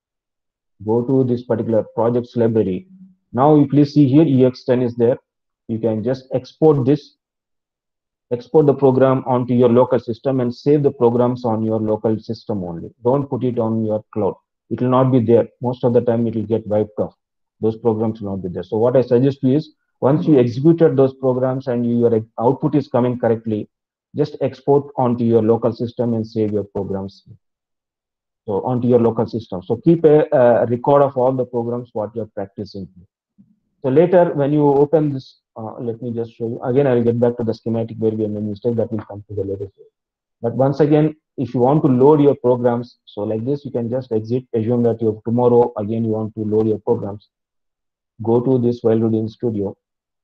Speaker 2: go to this particular projects library. Now you please see here ext10 is there. You can just export this, export the program onto your local system and save the programs on your local system only. Don't put it on your cloud. It will not be there. Most of the time it will get wiped off. Those programs will not be there. So what I suggest you is, once you executed those programs and your output is coming correctly, just export onto your local system and save your programs. So onto your local system. So keep a record of all the programs what you're practicing. So later when you open this, let me just show you. Again, I will get back to the schematic where we made a mistake. That will come to the later stage. But once again, if you want to load your programs, so like this, you can just exit. Assume that you have tomorrow again you want to load your programs. Go to this Wildwood Studio,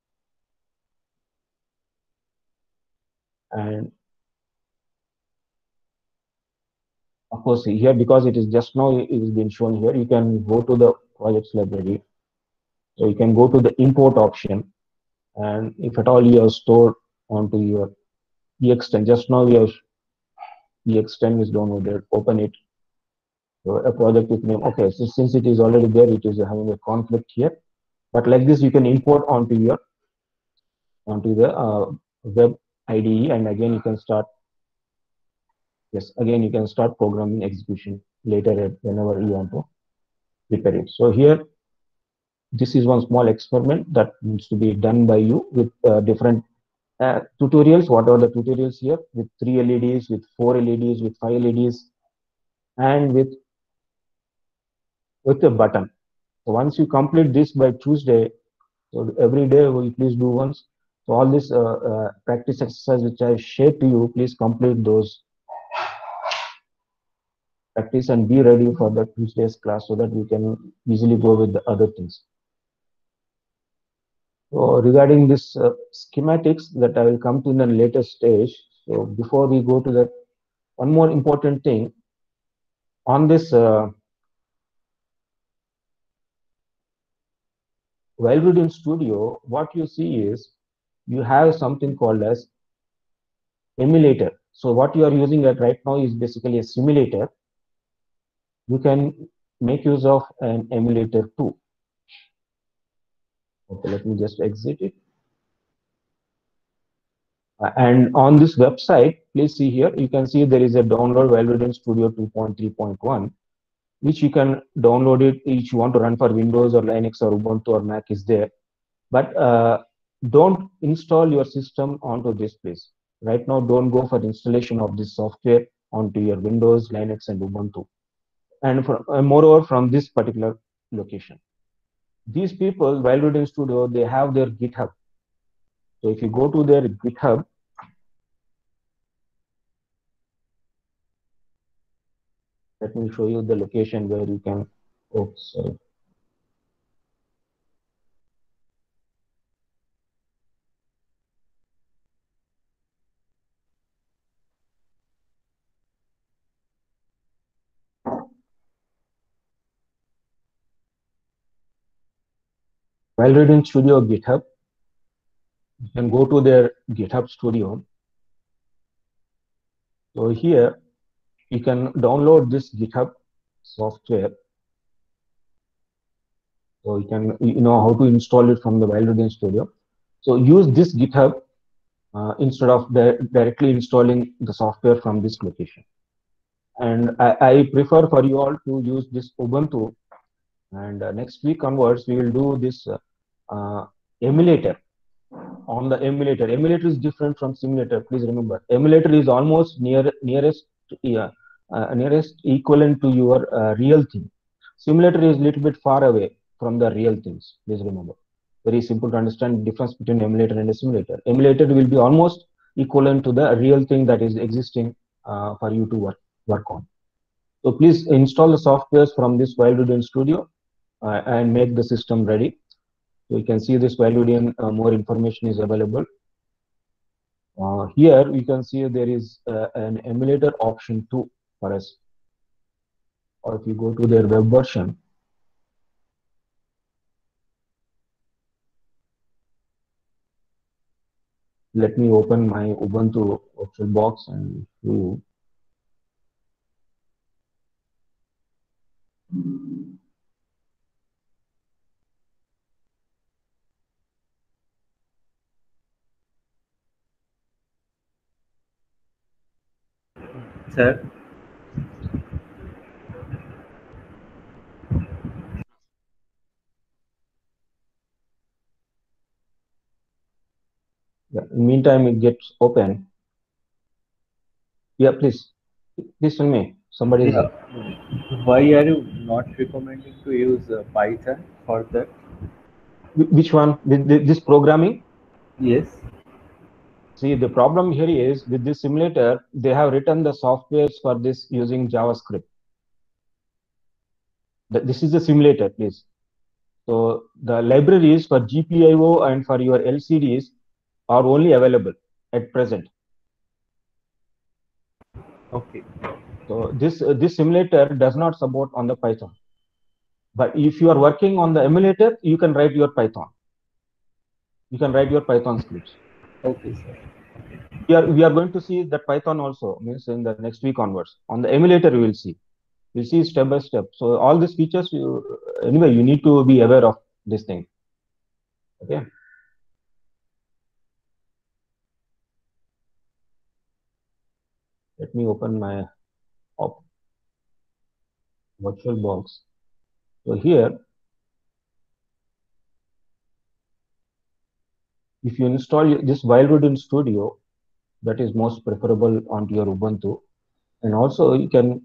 Speaker 2: and of course here, because it is just now it is been shown here, you can go to the projects library. So you can go to the import option, and if at all you have stored onto your ext10, just now we have ext10 is downloaded, open it. So a project with name. Okay, so since it is already there, it is having a conflict here. But like this, you can import onto the web IDE, and again you can start. Yes, again you can start programming execution later whenever you want to prepare it. So here, this is one small experiment that needs to be done by you with different tutorials. What are the tutorials here? With 3 LEDs, with 4 LEDs, with 5 LEDs, and with a button. So once you complete this by Tuesday, so every day we please do once. So all this practice exercise which I shared to you, please complete those practice and be ready for the Tuesday's class so that we can easily go with the other things. So regarding this schematics that I will come to in the later stage. So before we go to that, one more important thing on this Wildwood Studio, what you see is you have something called as emulator. So what you are using at right now is basically a simulator. You can make use of an emulator too. Okay, let me just exit it. And on this website, please see here, you can see there is a download Wildwood Studio 2.3.1, which you can download it if you want to run for Windows or Linux or Ubuntu or Mac is there. But don't install your system onto this place. Right now, don't go for installation of this software onto your Windows, Linux, and Ubuntu. And moreover, from this particular location. These people, Wildwood Studio, they have their GitHub. So if you go to their GitHub, let me show you the location where you can, oh, sorry. Wildwood Studio GitHub, you can go to their GitHub Studio. So here you can download this GitHub software. So you can know how to install it from the Wildwood Studio. So use this GitHub instead of directly installing the software from this location. And I prefer for you all to use this Ubuntu. And next week onwards, we will do this emulator. On the emulator, emulator is different from simulator. Please remember, emulator is almost nearest equivalent to your real thing. Simulator is a little bit far away from the real things. Please remember, very simple to understand the difference between emulator and a simulator. Emulator will be almost equivalent to the real thing that is existing for you to work on. So please install the softwares from this Wildwood Studio and make the system ready. So you can see this Wildwood, more information is available. Here you can see there is an emulator option too for us. Or if you go to their web version, let me open my Ubuntu VirtualBox and show you.
Speaker 7: Sir,
Speaker 2: Yeah, in the meantime, it gets open. Yeah, please tell me. Somebody is
Speaker 7: yeah. Why are you not recommending to use Python for that?
Speaker 2: which one? This programming?
Speaker 7: Yes.
Speaker 2: See, the problem here is with this simulator, they have written the softwares for this using JavaScript. This is a simulator, please. So the libraries for GPIO and for your LCDs are only available at present.
Speaker 7: Okay.
Speaker 2: So this simulator does not support on the Python. But if you are working on the emulator, you can write your Python. You can write your Python scripts.
Speaker 7: Okay, sir.
Speaker 2: We are going to see that Python also, means in the next week onwards. On the emulator, we will see. We'll see step by step. So all these features, anyway, you need to be aware of this thing. Okay. Let me open my VirtualBox. So here, if you install this Wildwood Studio, that is most preferable onto your Ubuntu. And also you can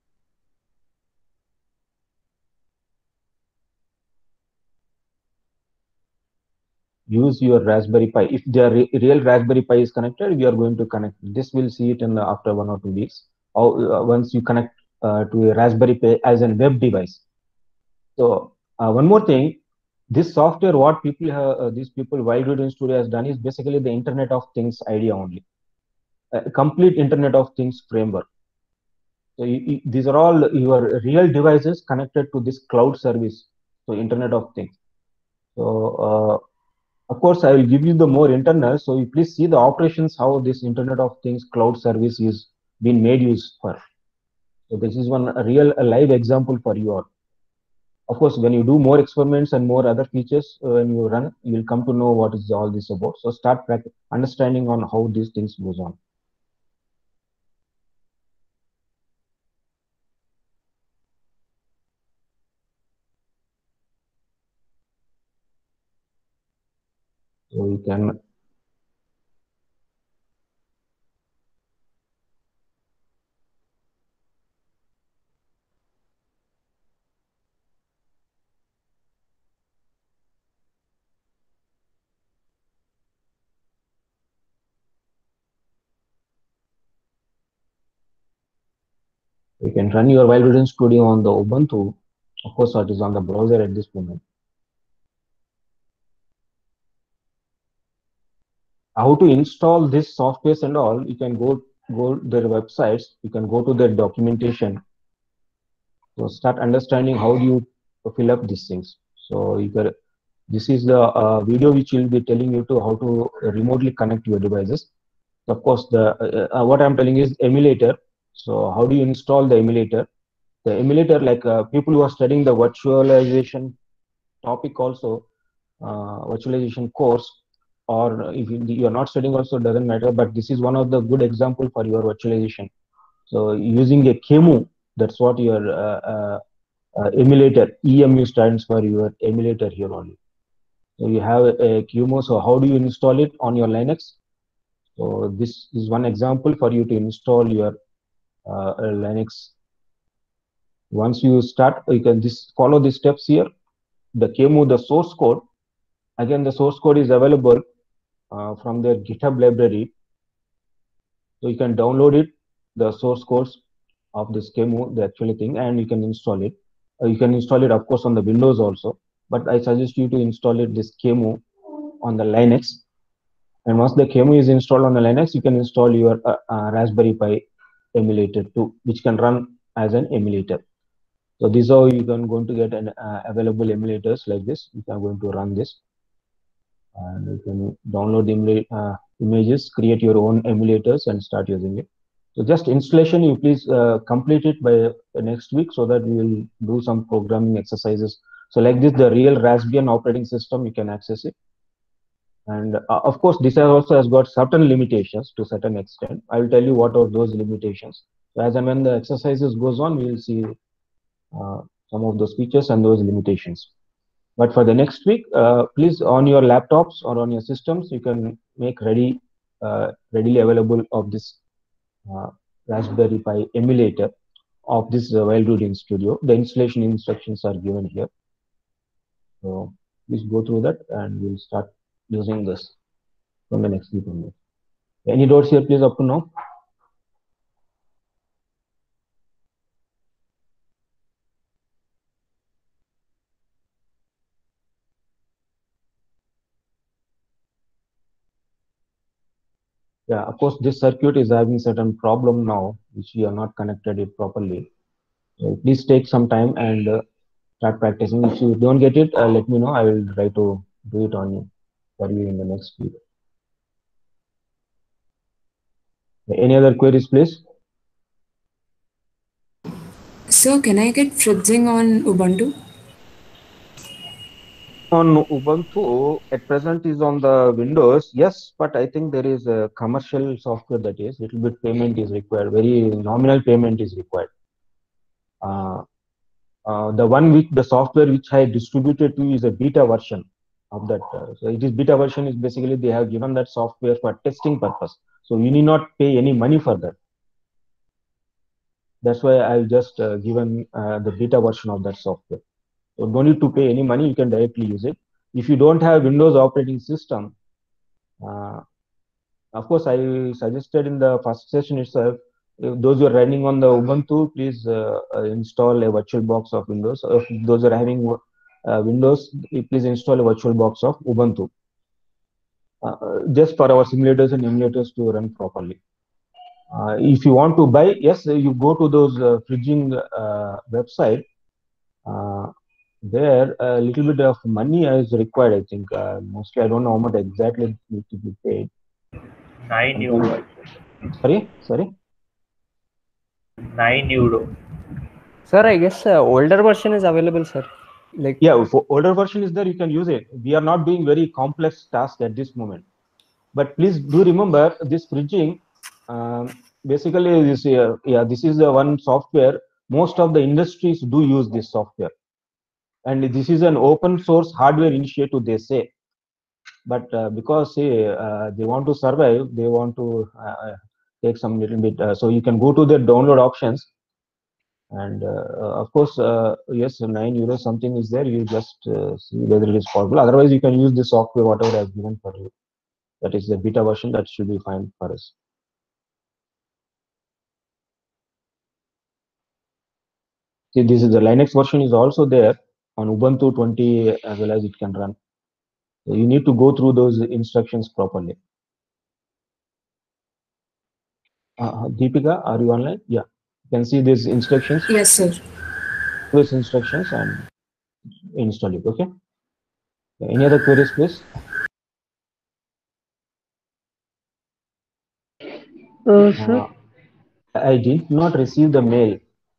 Speaker 2: use your Raspberry Pi. If the real Raspberry Pi is connected, we are going to connect. This will see it in after 1 or 2 weeks. Or once you connect to a Raspberry Pi as a web device. So one more thing, this software, what people have, these people, Wildwood Studio has done is basically the Internet of Things idea only. A complete Internet of Things framework. So these are all your real devices connected to this cloud service. So Internet of Things. So of course, I will give you the more internal. So you please see the operations, how this Internet of Things cloud service is being made use for. So this is one real live example for you all. Of course, when you do more experiments and more other features when you run, you will come to know what is all this about. So start understanding on how these things goes on. So you can . You can run your Wild Rodent Studio on the Ubuntu. Of course, it is on the browser at this moment. How to install this software and all, you can go their websites, you can go to their documentation. So start understanding how do you fill up these things. So you can, this is the video which will be telling you to how to remotely connect your devices. So of course, the what I'm telling is emulator. So how do you install the emulator? The emulator, like people who are studying the virtualization topic also, virtualization course, or if you are not studying also, doesn't matter, but this is one of the good example for your virtualization. So using a QEMU, that's what your emulator, EMU stands for your emulator here only. So you have a QEMU, so how do you install it on your Linux? So this is one example for you to install your Linux. Once you start, you can just follow the steps here. The QEMU, the source code, again the source code is available from their GitHub library. So you can download it, the source codes of this QEMU, the actual thing, and you can install it. You can install it, of course, on the Windows also, but I suggest you to install it, this QEMU, on the Linux. And once the QEMU is installed on the Linux, you can install your Raspberry Pi emulator too, which can run as an emulator. So this is how you can going to get an available emulators like this. You can going to run this, and you can download the images, create your own emulators, and start using it. So just installation, you please complete it by next week, so that we will do some programming exercises. So like this, the real Raspbian operating system, you can access it. And of course, this also has got certain limitations to certain extent. I will tell you what are those limitations. So as and when the exercises goes on, we will see some of those features and those limitations. But for the next week, please, on your laptops or on your systems, you can make readily available of this Raspberry Pi emulator of this Wild Rodent Studio. The installation instructions are given here. So please go through that, and we'll start using this from the next week only. Any doubts here, please, up to now? Yeah, of course, this circuit is having certain problem now, which we are not connected it properly. So please take some time and start practicing. If you don't get it, let me know. I will try to do it on you for you in the next week. Any other queries, please?
Speaker 1: So can I get Fritzing on Ubuntu?
Speaker 2: On Ubuntu, at present is on the Windows, yes, but I think there is a commercial software that is little bit payment is required, very nominal payment is required. The one which the software which I distributed to you is a beta version of that. So it is beta version is basically they have given that software for testing purpose. So you need not pay any money for that. That's why I've just given the beta version of that software. So don't need to pay any money, you can directly use it. If you don't have Windows operating system, of course, I suggested in the first session itself, if those who are running on the Ubuntu, please install a virtual box of Windows. If those are having Windows, please install a virtual box of Ubuntu, just for our simulators and emulators to run properly. If you want to buy, yes, you go to those Fritzing website. There a little bit of money is required, I think. Mostly I don't know how much exactly needs to be paid.
Speaker 7: 9 euro.
Speaker 2: Sorry?
Speaker 7: 9 euro.
Speaker 9: Sir, I guess older version is available, sir. Like,
Speaker 2: yeah, for older version is there, you can use it. We are not doing very complex tasks at this moment. But please do remember this Fritzing, basically this, this is the one software. Most of the industries do use this software. And this is an open source hardware initiative, they say. But because they want to survive, they want to take some little bit. So you can go to the download options, and of course, yes, 9 euros something is there. You just see whether it is possible. Otherwise, you can use the software whatever I've given for you. That is the beta version. That should be fine for us. See, this is the Linux version is also there on Ubuntu 20 as well as it can run. So you need to go through those instructions properly. Deepika, are you online? Yeah, you can see these instructions.
Speaker 1: Yes, sir.
Speaker 2: Those instructions and install it. Okay. Any other queries, please?
Speaker 4: Sir,
Speaker 2: I did not receive the mail.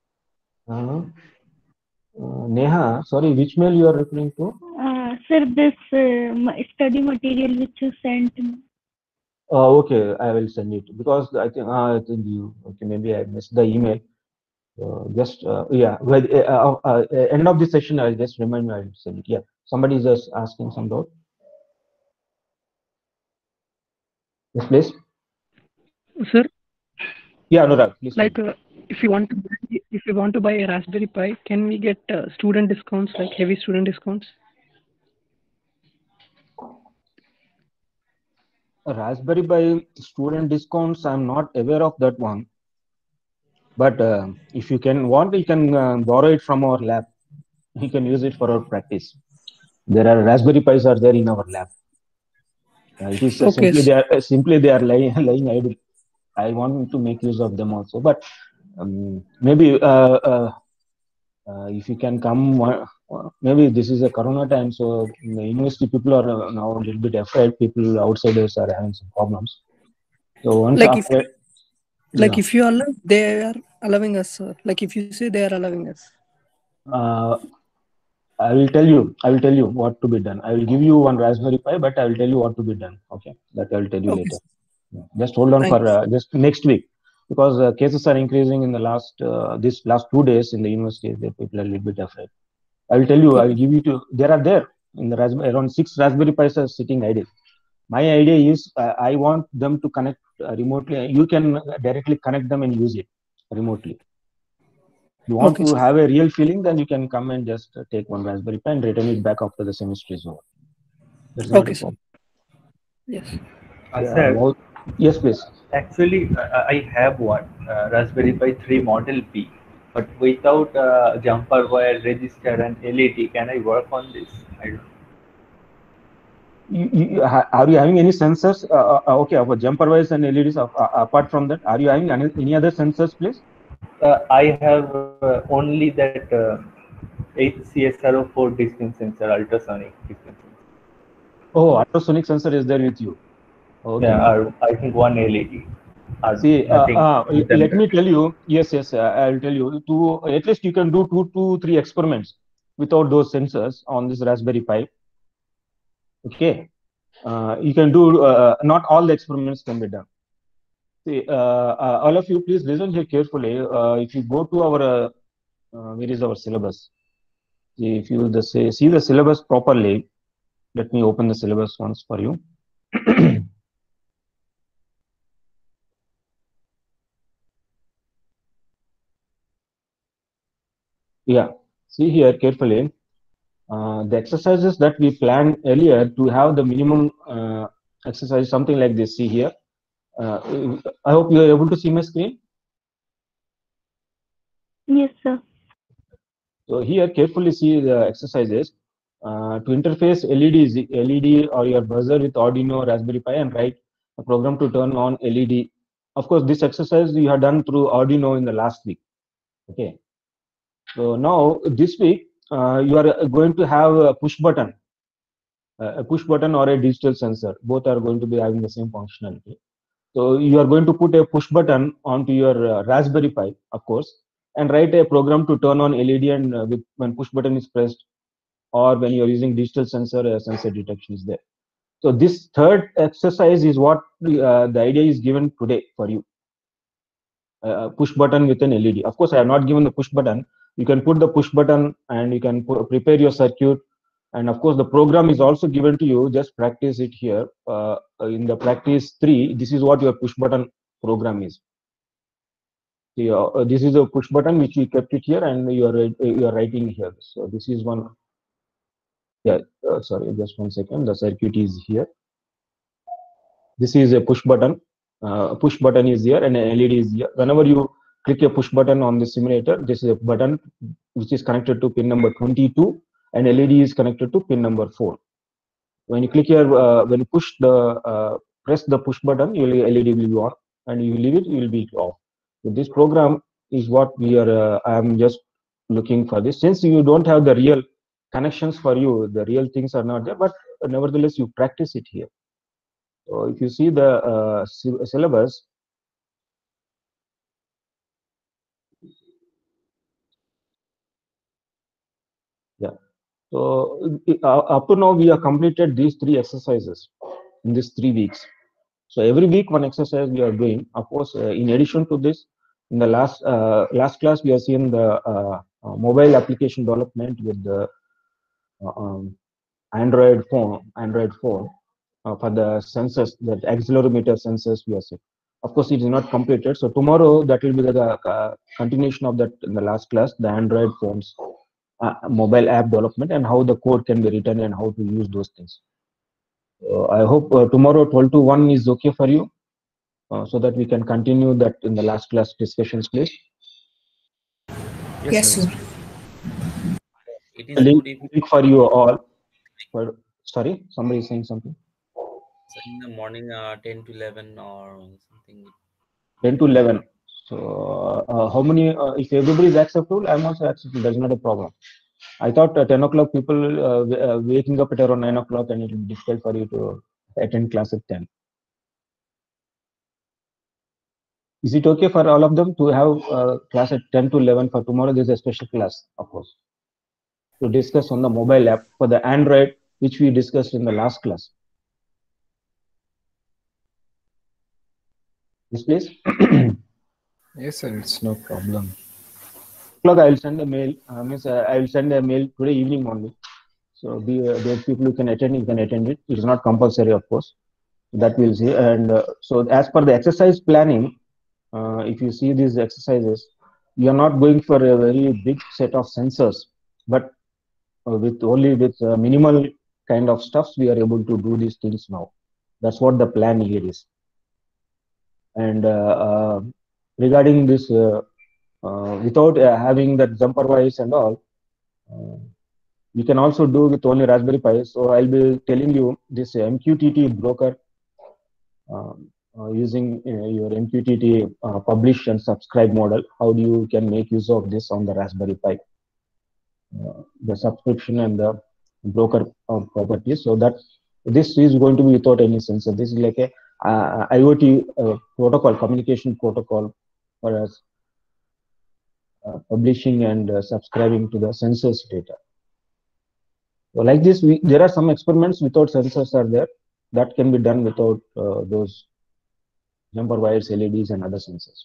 Speaker 2: Neha, sorry, which mail you are referring to?
Speaker 8: Sir, this study material which you sent me.
Speaker 2: Okay, I will send it because I think you. Okay, maybe I missed the email. Just yeah, well, end of the session, I'll just remind you. I'll send it. Yeah, somebody is just asking some doubt. Yes, please.
Speaker 4: sir,
Speaker 2: Yeah, Anurag, please.
Speaker 4: like if you want to buy a Raspberry Pi, can we get student discounts, like heavy student discounts?
Speaker 2: Raspberry Pi student discounts, I'm not aware of that one. But if you want, you can borrow it from our lab. You can use it for our practice. There are Raspberry Pis are there in our lab. It is
Speaker 4: Okay.
Speaker 2: simply they are lying idle. I want to make use of them also, but maybe if you can come, maybe this is a Corona time, so the university people are now a little bit afraid. People outsiders are having some problems. So once
Speaker 4: Like
Speaker 2: after,
Speaker 4: if you allow, they are allowing us, sir. Like if you say they are allowing us.
Speaker 2: I will tell you what to be done. I will give you one Raspberry Pi, but I will tell you what to be done. Okay, that I will tell you later. Yeah. Just hold on for just next week, because cases are increasing in the last this last 2 days in the university. The people are a little bit afraid. I will tell you. I will give you there in the Raspberry around 6 Raspberry Pis are sitting idle. My idea is I want them to connect remotely. You can directly connect them and use it remotely. You want to have a real feeling, then you can come and just take one Raspberry Pi and return it back after the semester is over. That's not a problem.
Speaker 4: Yes.
Speaker 7: Sir,
Speaker 2: yes, please.
Speaker 7: Actually, I have one Raspberry Pi 3 Model B, but without jumper wire, register, and LED. Can I work on this? I don't know.
Speaker 2: Are you having any sensors? Okay, for jumper wires and LEDs. Apart from that, are you having any other sensors, please?
Speaker 7: I have only that CSRO4 distance sensor, ultrasonic distance sensor.
Speaker 2: Oh, ultrasonic sensor is there with you. Okay.
Speaker 7: Yeah, I think one LED.
Speaker 2: See, let me tell you. Yes, I'll tell you. At least you can do 2 to 3 experiments without those sensors on this Raspberry Pi. Okay, you can do. Not all the experiments can be done. See, all of you, please listen here carefully. If you go to our, where is our syllabus? See, if you see the syllabus properly, let me open the syllabus once for you. Yeah, see here carefully. The exercises that we planned earlier to have the minimum exercise, something like this. See here. I hope you are able to see my screen.
Speaker 8: Yes, sir.
Speaker 2: So here, carefully see the exercises. To interface LED or your buzzer with Arduino, Raspberry Pi, and write a program to turn on LED. Of course, this exercise you have done through Arduino in the last week. Okay. So now this week you are going to have a push button or a digital sensor. Both are going to be having the same functionality. So you are going to put a push button onto your Raspberry Pi, of course, and write a program to turn on LED, and when push button is pressed, or when you are using digital sensor, sensor detection is there. So this third exercise is what the idea is given today for you. Push button with an LED. Of course, I have not given the push button. You can put the push button and you can prepare your circuit. And of course, the program is also given to you. Just practice it here. In the practice 3, this is what your push button program is. This is a push button which we kept it here, and you are writing here. So this is one. Yeah, sorry, just 1 second. The circuit is here. This is a push button. Push button is here, and an LED is here. Whenever you click a push button on the simulator. This is a button which is connected to pin number 22, and LED is connected to pin number 4. When you click here, when you push the press the push button, LED will be on, and you leave it, it will be off. So this program is what we are. I am just looking for this. Since you don't have the real connections for you, the real things are not there, but nevertheless you practice it here. So if you see the syllabus, yeah. So up to now we have completed these 3 exercises in these 3 weeks. So every week one exercise we are doing. Of course, in addition to this, in the last class we have seen the mobile application development with the Android phone for the sensors, that accelerometer sensors we have seen. Of course, it is not completed. So tomorrow that will be the continuation of that in the last class, the Android phones mobile app development and how the code can be written and how to use those things. I hope tomorrow 12 to 1 is okay for you, so that we can continue that in the last class discussions, please.
Speaker 1: Yes, sir.
Speaker 6: It is good if
Speaker 2: link for you all. Sorry, somebody is saying something.
Speaker 6: so in the morning 10 to 11 or something.
Speaker 2: 10 to 11. So how many, if everybody is acceptable, I'm also acceptable. That's not a problem. I thought 10 o'clock people waking up at around 9 o'clock and it will be difficult for you to attend class at 10. Is it okay for all of them to have class at 10 to 11 for tomorrow? There's a special class, of course, to discuss on the mobile app for the Android, which we discussed in the last class. Yes, please.
Speaker 5: Yes, sir, it's no problem.
Speaker 2: I will send a mail. I will send a mail today evening only. So those people who can attend, you can attend it. It is not compulsory, of course. That we'll see. And so as per the exercise planning, if you see these exercises, you are not going for a very big set of sensors, but with minimal kind of stuffs, we are able to do these things now. That's what the plan here is. And regarding this, without having that jumper wise and all, you can also do with only Raspberry Pi. So I'll be telling you this MQTT broker, using your MQTT publish and subscribe model. How do you can make use of this on the Raspberry Pi? The subscription and the broker properties. So that this is going to be without any sensor. This is like a IoT protocol, communication protocol for us publishing and subscribing to the sensors data. So like this, there are some experiments without sensors are there that can be done without those jumper wires, LEDs, and other sensors.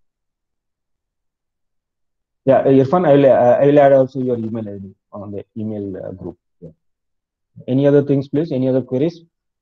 Speaker 2: Yeah, Irfan, I will add also your email ID on the email group. Yeah. Any other things, please? Any other queries?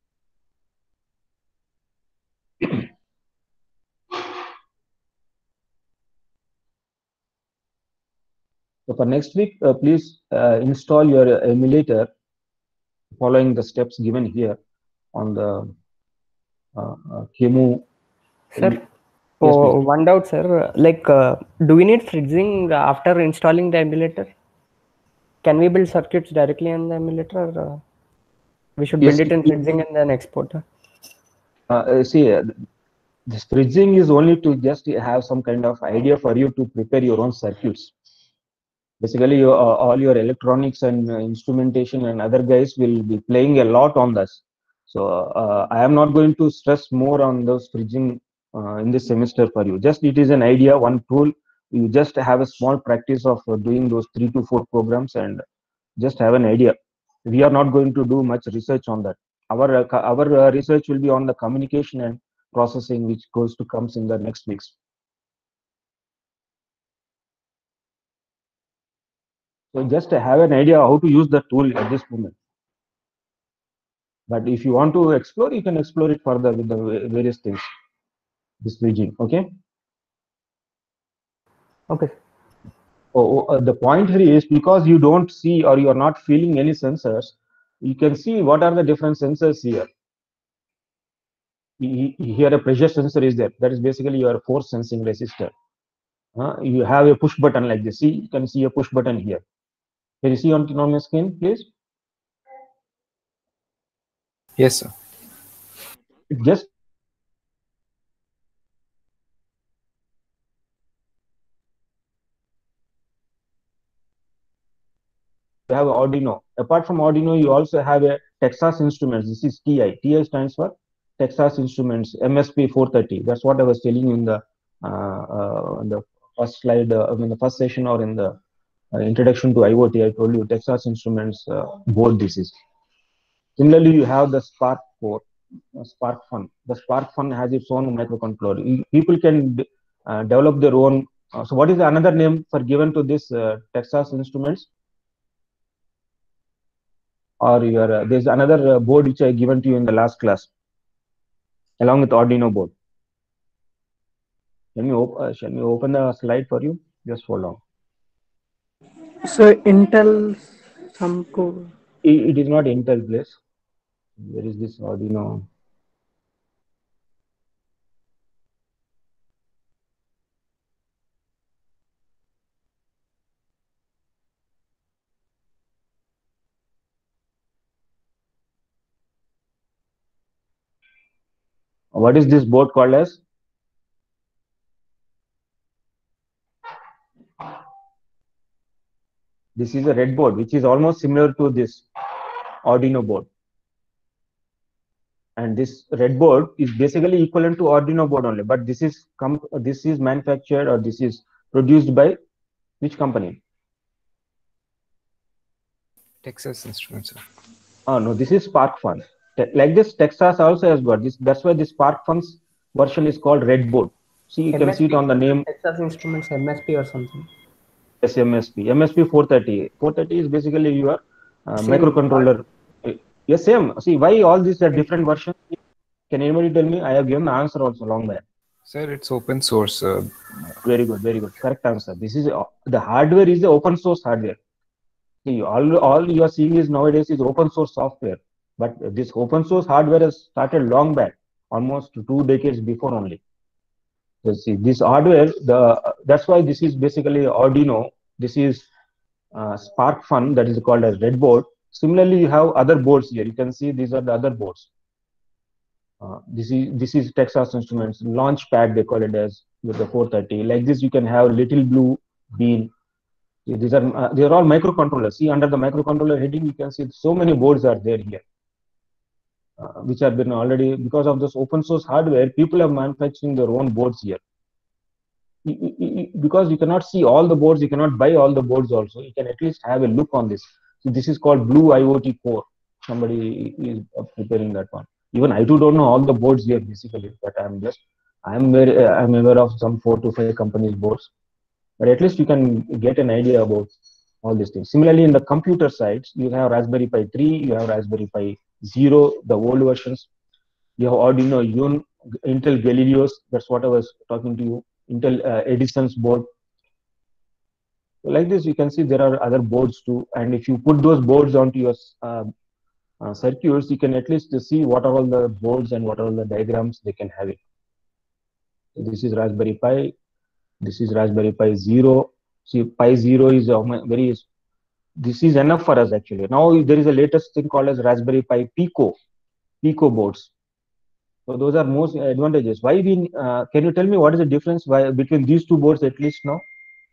Speaker 2: So for next week, please install your emulator following the steps given here on the QEMU.
Speaker 9: Sir,
Speaker 2: Yes,
Speaker 9: one doubt, sir. Like, do we need freezing after installing the emulator? Can we build circuits directly on the emulator? Or we should build it in freezing and then export?
Speaker 2: See, this freezing is only to just have some kind of idea for you to prepare your own circuits. Basically, all your electronics and instrumentation and other guys will be playing a lot on this. So I am not going to stress more on those freezing in this semester for you. Just it is an idea, one tool. You just have a small practice of doing those 3 to 4 programs and just have an idea. We are not going to do much research on that. Our research will be on the communication and processing, which comes in the next weeks. So just have an idea how to use the tool at this moment. But if you want to explore, you can explore it further with the various things. This freezing, okay?
Speaker 9: Okay.
Speaker 2: The point here is because you don't see or you are not feeling any sensors, you can see what are the different sensors here. Here a pressure sensor is there. That is basically your force sensing resistor. You have a push button like this. See, you can see a push button here. Can you see on my screen, please?
Speaker 5: Yes, sir.
Speaker 2: It just you have Arduino. Apart from Arduino, you also have a Texas Instruments. This is TI. TI stands for Texas Instruments MSP 430. That's what I was telling you in the first slide, in the first session, or in the introduction to IoT. I told you Texas Instruments board this is. Similarly, you have the Spark core, Spark Fun. The Spark Fun has its own microcontroller. People can develop their own. So, what is another name for given to this Texas Instruments? Or your there's another board which I given to you in the last class, along with Arduino board. Shall we open the slide for you? Just hold on.
Speaker 4: So Intel some code.
Speaker 2: It is not Intel, place. Where is this Arduino? What is this board called as? This is a red board, which is almost similar to this Arduino board. And this red board is basically equivalent to Arduino board only, but this is manufactured, or this is produced by which company?
Speaker 5: Texas Instruments, sir.
Speaker 2: Oh no, this is Spark Fun. Like this, Texas also has got this. That's why this Spark Fun's version is called red board. See, you can see it on the name.
Speaker 9: Texas Instruments MSP or something.
Speaker 2: Yes, MSP 430. 430 is basically your microcontroller. Yes, same. See, why all these are different versions? Can anybody tell me? I have given the answer also long back.
Speaker 5: Sir, it's open source.
Speaker 2: Very good, very good. Correct answer. This is the hardware is the open source hardware. See, all you are seeing is nowadays is open source software. But this open source hardware has started long back, almost 2 decades before only. So see, this hardware, that's why this is basically Arduino. This is Spark Fun, that is called as red board. Similarly, you have other boards here. You can see these are the other boards. This is Texas Instruments Launchpad, they call it as, with the 430. Like this, you can have Little Blue Bean. These are all microcontrollers. See, under the microcontroller heading, you can see so many boards are there here, which have been already, because of this open source hardware, people are manufacturing their own boards here. Because you cannot see all the boards, you cannot buy all the boards also. You can at least have a look on this. So this is called Blue IoT Core. Somebody is preparing that one. Even I too don't know all the boards here basically, but I'm aware of some 4 to 5 companies' boards. But at least you can get an idea about all these things. Similarly, in the computer sides, you have Raspberry Pi 3, you have Raspberry Pi 0, the old versions. You have Arduino Uno, Intel Galileos, that's what I was talking to you, Intel Edison's board. Like this, you can see there are other boards too. And if you put those boards onto your circuits, you can at least see what are all the boards and what are all the diagrams they can have it. So this is Raspberry Pi. This is Raspberry Pi 0. See, Pi 0 is this is enough for us actually. Now there is a latest thing called as Raspberry Pi Pico boards. So those are most advantages. Why can you tell me what is the difference between these 2 boards at least now?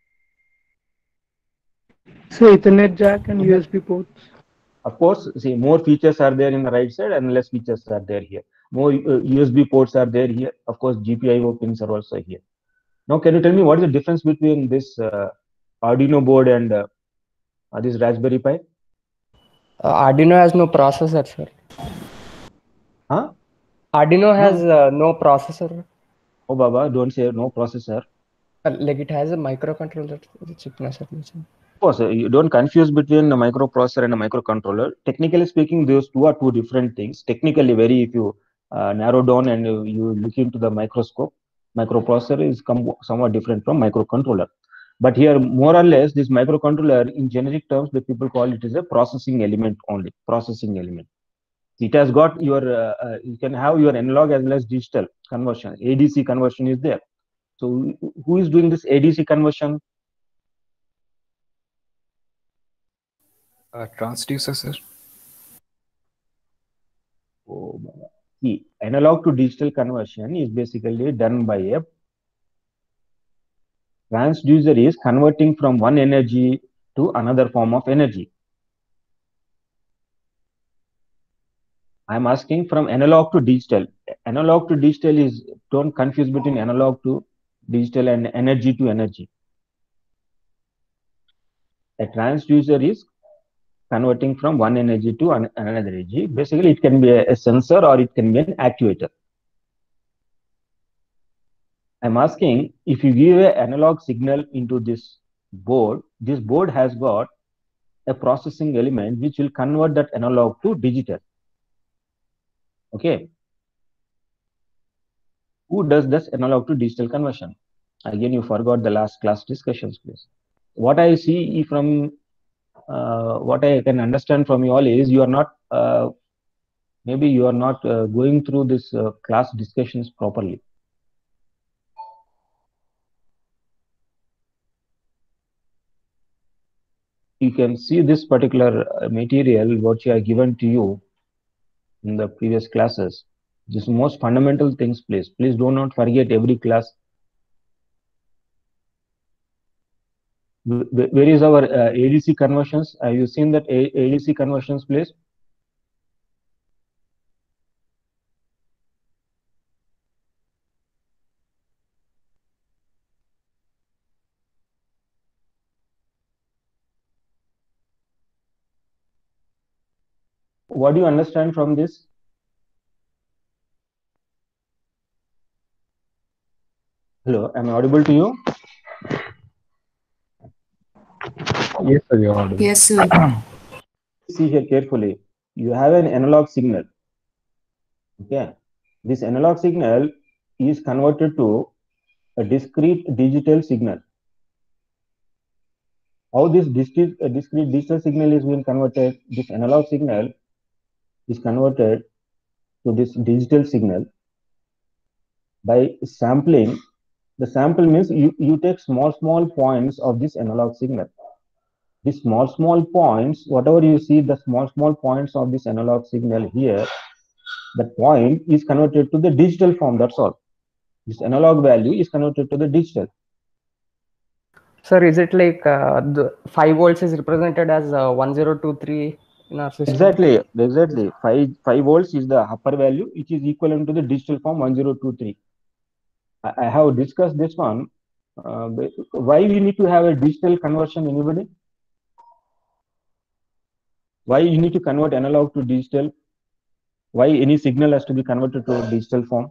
Speaker 4: So Ethernet jack and USB ports.
Speaker 2: Of course, see, more features are there in the right side and less features are there here. More USB ports are there here. Of course, GPIO pins are also here. Now, can you tell me what is the difference between this Arduino board and this Raspberry Pi?
Speaker 9: Arduino has no processor, sir.
Speaker 2: Huh?
Speaker 9: Arduino has no processor.
Speaker 2: Oh, Baba, don't say no processor.
Speaker 9: Like it has a microcontroller chip.
Speaker 2: Of course, you don't confuse between a microprocessor and a microcontroller. Technically speaking, those two are 2 different things. Technically, if you narrow down and you look into the microscope, microprocessor is somewhat different from microcontroller. But here, more or less, this microcontroller, in generic terms, the people call it as a processing element only. Processing element. It has got your, you can have your analog as well as digital conversion. ADC conversion is there. So who is doing this ADC conversion?
Speaker 5: Transducer, sir.
Speaker 2: Oh, see, analog to digital conversion is basically done by a transducer is converting from one energy to another form of energy. I'm asking from analog to digital. Analog to digital is, don't confuse between analog to digital and energy to energy. A transducer is converting from one energy to another energy. Basically, it can be a sensor or it can be an actuator. I'm asking, if you give an analog signal into this board has got a processing element which will convert that analog to digital. Okay. Who does this analog to digital conversion? Again, you forgot the last class discussions, please. What I see from what I can understand from you all is you are not maybe you are not going through this class discussions properly. You can see this particular material what you are given to you in the previous classes. This most fundamental things, please. Please do not forget every class. Where is our ADC conversions? Have you seen that ADC conversions, please? What do you understand from this? Hello, am I audible to you?
Speaker 5: Yes, sir, you're audible.
Speaker 1: Yes, sir.
Speaker 2: See here carefully. You have an analog signal. Okay. This analog signal is converted to a discrete digital signal. How this discrete digital signal is being converted? This analog signal is converted to this digital signal by sampling. The sample means you take small points of this analog signal. These small points, whatever you see, the small points of this analog signal here, the point is converted to the digital form. That's all. This analog value is converted to the digital.
Speaker 9: Sir, is it like the 5 volts is represented as 1023 in our system?
Speaker 2: Exactly. 5 volts is the upper value, which is equivalent to the digital form 1023. I have discussed this one. Why we need to have a digital conversion, anybody? Why you need to convert analog to digital? Why any signal has to be converted to a digital form?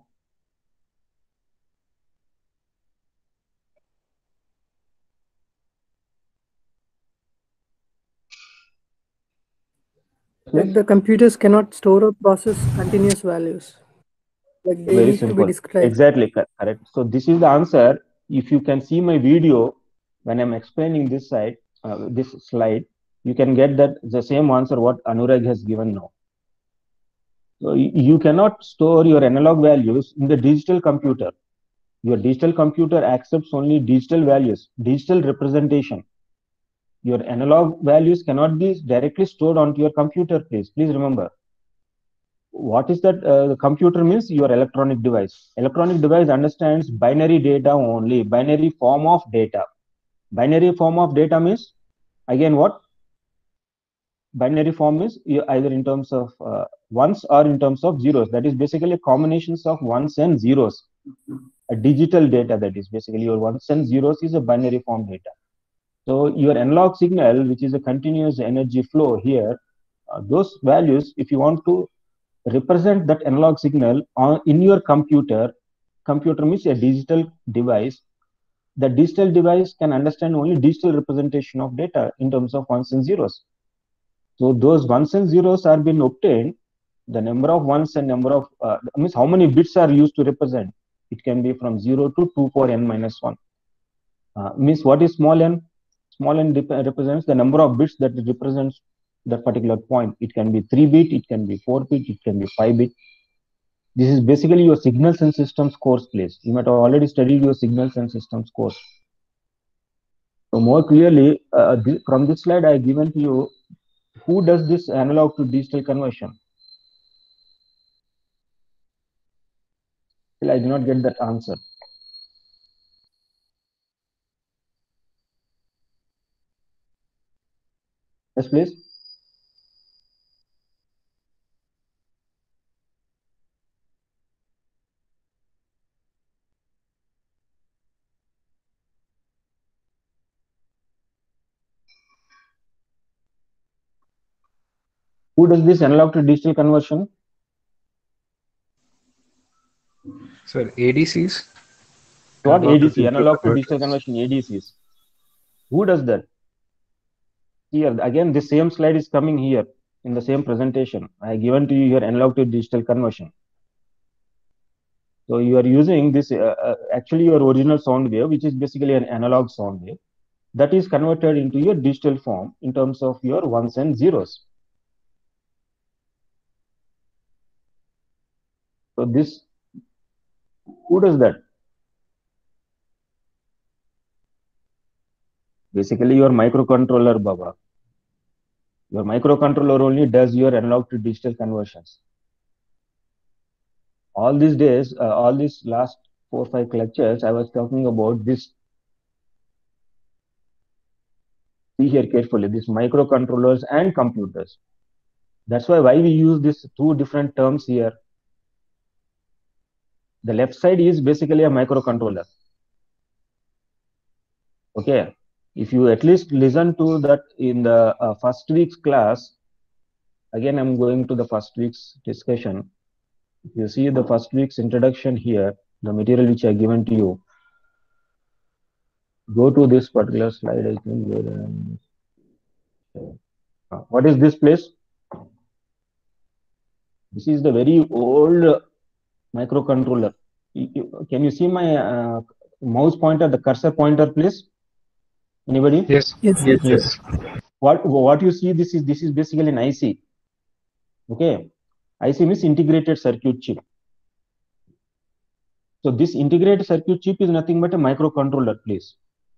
Speaker 10: Like the computers cannot store or process continuous values. Like they
Speaker 2: Very
Speaker 10: need
Speaker 2: simple.
Speaker 10: to be discrete.
Speaker 2: Exactly, correct. So this is the answer. If you can see my video when I'm explaining this side, this slide, you can get that the same answer what Anurag has given now. So you cannot store your analog values in the digital computer. Your digital computer accepts only digital values, digital representation. Your analog values cannot be directly stored onto your computer, please. Please remember. What is that? The computer means your electronic device. Electronic device understands binary data only, binary form of data. Binary form of data means, again, what? Binary form is either in terms of ones or in terms of zeros. That is basically combinations of ones and zeros. A digital data, that is basically your ones and zeros, is a binary form data. So your analog signal, which is a continuous energy flow here, those values, if you want to represent that analog signal in your computer means a digital device. The digital device can understand only digital representation of data in terms of ones and zeros. So those ones and zeros are being obtained. The number of ones and number of means how many bits are used to represent. It can be from 0 to 2 power n minus 1. Means what is small n? Small n represents the number of bits that it represents that particular point. It can be 3 bit, it can be 4 bit, it can be 5 bit. This is basically your signals and systems course place. You might have already studied your signals and systems course. So more clearly, from this slide I have given to you, who does this analog to digital conversion? Still, I did not get that answer. Yes, please. Who does this analog to digital conversion?
Speaker 5: Sir, ADCs?
Speaker 2: What
Speaker 5: Analog to
Speaker 2: ADC?
Speaker 5: digital
Speaker 2: Analog to digital
Speaker 5: converters.
Speaker 2: conversion, ADCs. Who does that? Here, again, the same slide is coming here in the same presentation. I have given to you here analog to digital conversion. So you are using this, actually your original sound wave, which is basically an analog sound wave, that is converted into your digital form in terms of your ones and zeros. So this, who does that? Basically your microcontroller, Baba. Your microcontroller only does your analog to digital conversions. All these days, all these last 4 or 5 lectures, I was talking about this. See here carefully, these microcontrollers and computers. That's why we use these two different terms here. The left side is basically a microcontroller. Okay. If you at least listen to that in the first week's class, again, I'm going to the first week's discussion. If you see the first week's introduction here, the material which I given to you, go to this particular slide, I think. What is this place? This is the very old microcontroller. Can you see my mouse pointer, the cursor pointer, please? Anybody?
Speaker 5: Yes.
Speaker 7: Yes.
Speaker 2: What you see, this is basically an IC. Okay. IC means integrated circuit chip. So this integrated circuit chip is nothing but a microcontroller, please.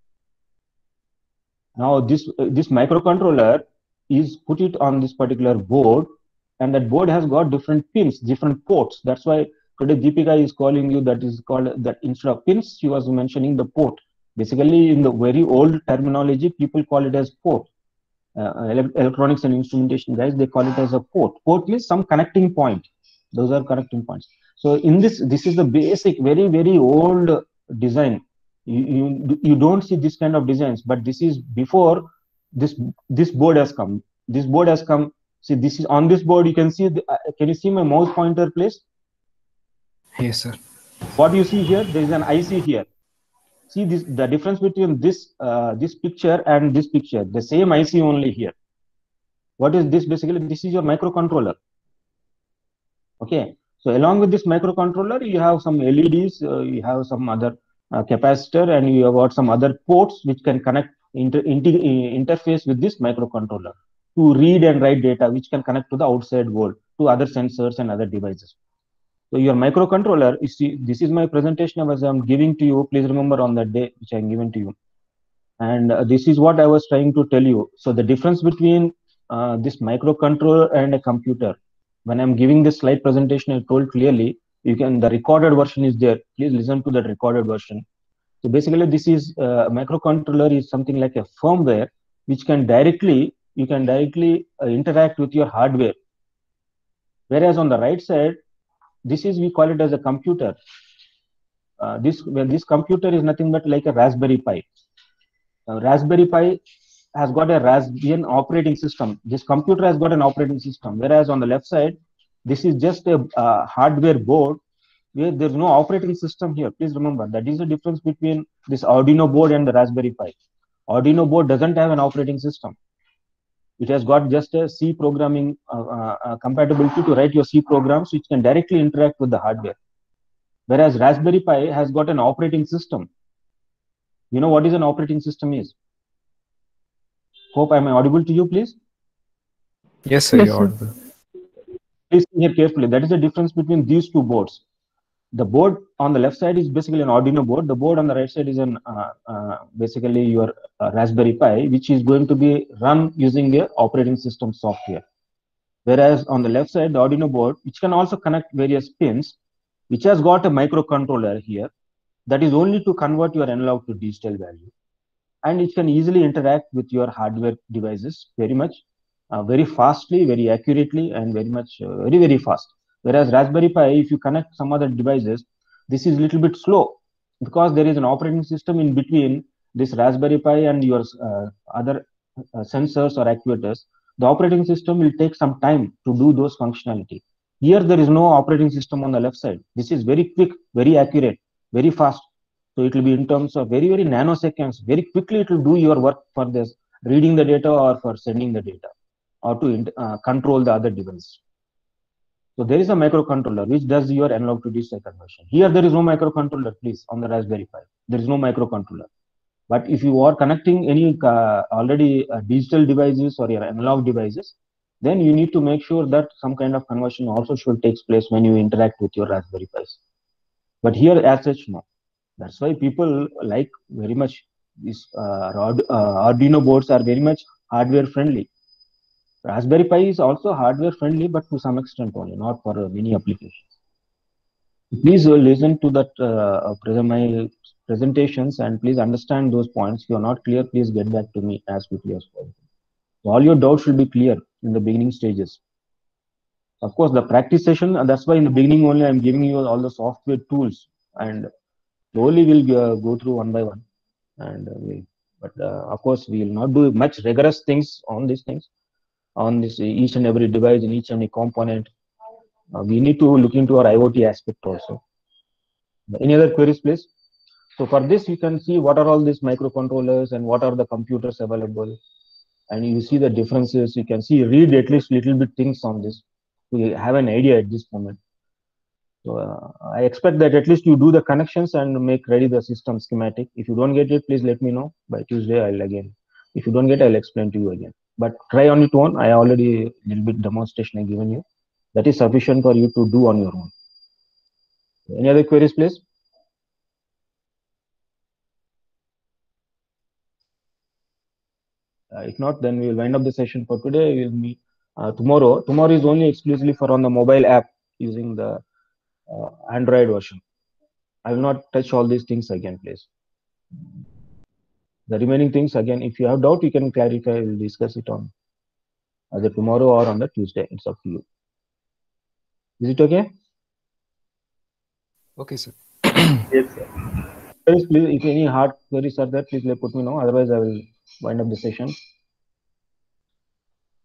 Speaker 2: Now this microcontroller is put it on this particular board, and that board has got different pins, different ports. That's why today Deepika is calling you, that is called, that instead of pins, she was mentioning the port. Basically, in the very old terminology, people call it as port. Electronics and instrumentation guys, they call it as a port. Port means some connecting point. Those are connecting points. So in this is the basic, very, very old design. You don't see this kind of designs, but this is before this board has come. This board has come. See, this is on this board. You can see. Can you see my mouse pointer, please?
Speaker 5: Yes, sir.
Speaker 2: What you see here? There is an IC here. See this, the difference between this this picture and this picture. The same IC only here. What is this? Basically, this is your microcontroller. Okay. So along with this microcontroller, you have some LEDs, you have some other capacitor, and you have got some other ports which can connect, interface with this microcontroller to read and write data, which can connect to the outside world, to other sensors and other devices. So your microcontroller, you see, this is my presentation as I'm giving to you. Please remember on that day which I'm given to you. And this is what I was trying to tell you. So the difference between this microcontroller and a computer, when I'm giving this slide presentation, I told clearly, you can, the recorded version is there. Please listen to that recorded version. So basically, this is microcontroller is something like a firmware which can directly, you can directly interact with your hardware. Whereas on the right side, this is, we call it as a computer. This computer is nothing but like a Raspberry Pi. Raspberry Pi has got a Raspbian operating system. This computer has got an operating system. Whereas on the left side, this is just a hardware board where there's no operating system here. Please remember that is the difference between this Arduino board and the Raspberry Pi. Arduino board doesn't have an operating system. It has got just a C programming compatibility to write your C programs, which can directly interact with the hardware. Whereas Raspberry Pi has got an operating system. You know what is an operating system is? Hope I'm audible to you, please.
Speaker 5: Yes, sir,
Speaker 10: Yes,
Speaker 5: you're
Speaker 10: sir.
Speaker 5: audible.
Speaker 2: Please hear carefully. That is the difference between these two boards. The board on the left side is basically an Arduino board. The board on the right side is an basically your Raspberry Pi, which is going to be run using the operating system software. Whereas on the left side, the Arduino board, which can also connect various pins, which has got a microcontroller here, that is only to convert your analog to digital value. And it can easily interact with your hardware devices very much, very fastly, very accurately, and very much, very, very fast. Whereas Raspberry Pi, if you connect some other devices, this is a little bit slow because there is an operating system in between this Raspberry Pi and your other sensors or actuators. The operating system will take some time to do those functionality. Here, there is no operating system on the left side. This is very quick, very accurate, very fast. So it will be in terms of very, very nanoseconds. Very quickly, it will do your work for this reading the data or for sending the data or to control the other device. So there is a microcontroller which does your analog to digital conversion. Here, there is no microcontroller, please, on the Raspberry Pi. There is no microcontroller. But if you are connecting any already digital devices or your analog devices, then you need to make sure that some kind of conversion also should take place when you interact with your Raspberry Pis. But here, as such, no. That's why people like very much these Arduino boards are very much hardware friendly. Raspberry Pi is also hardware friendly, but to some extent only, not for many applications. Please listen to that my presentations and please understand those points. If you are not clear, please get back to me as quickly as possible. So all your doubts should be clear in the beginning stages. Of course, the practice session, that's why in the beginning only I'm giving you all the software tools, and slowly we'll go through one by one. And of course, we will not do much rigorous things on these things, on this each and every device and each and every component. We need to look into our IoT aspect also. Any other queries, please? So for this, you can see what are all these microcontrollers and what are the computers available. And you see the differences. You can see, read at least little bit things on this. We have an idea at this moment. So I expect that at least you do the connections and make ready the system schematic. If you don't get it, please let me know. By Tuesday, I'll again. If you don't get, I'll explain to you again. But try on it own. I already a little bit demonstration I given you. That is sufficient for you to do on your own. Any other queries, please? If not, then we will wind up the session for today. We'll meet tomorrow. Tomorrow is only exclusively for on the mobile app using the Android version. I will not touch all these things again, please. The remaining things, again, if you have doubt, you can clarify. We'll discuss it on either tomorrow or on the Tuesday. It's up to you. Is it okay?
Speaker 5: Okay, sir.
Speaker 7: Yes, sir.
Speaker 2: Please, if any hard queries are there, please put me know. Otherwise, I will wind up the session.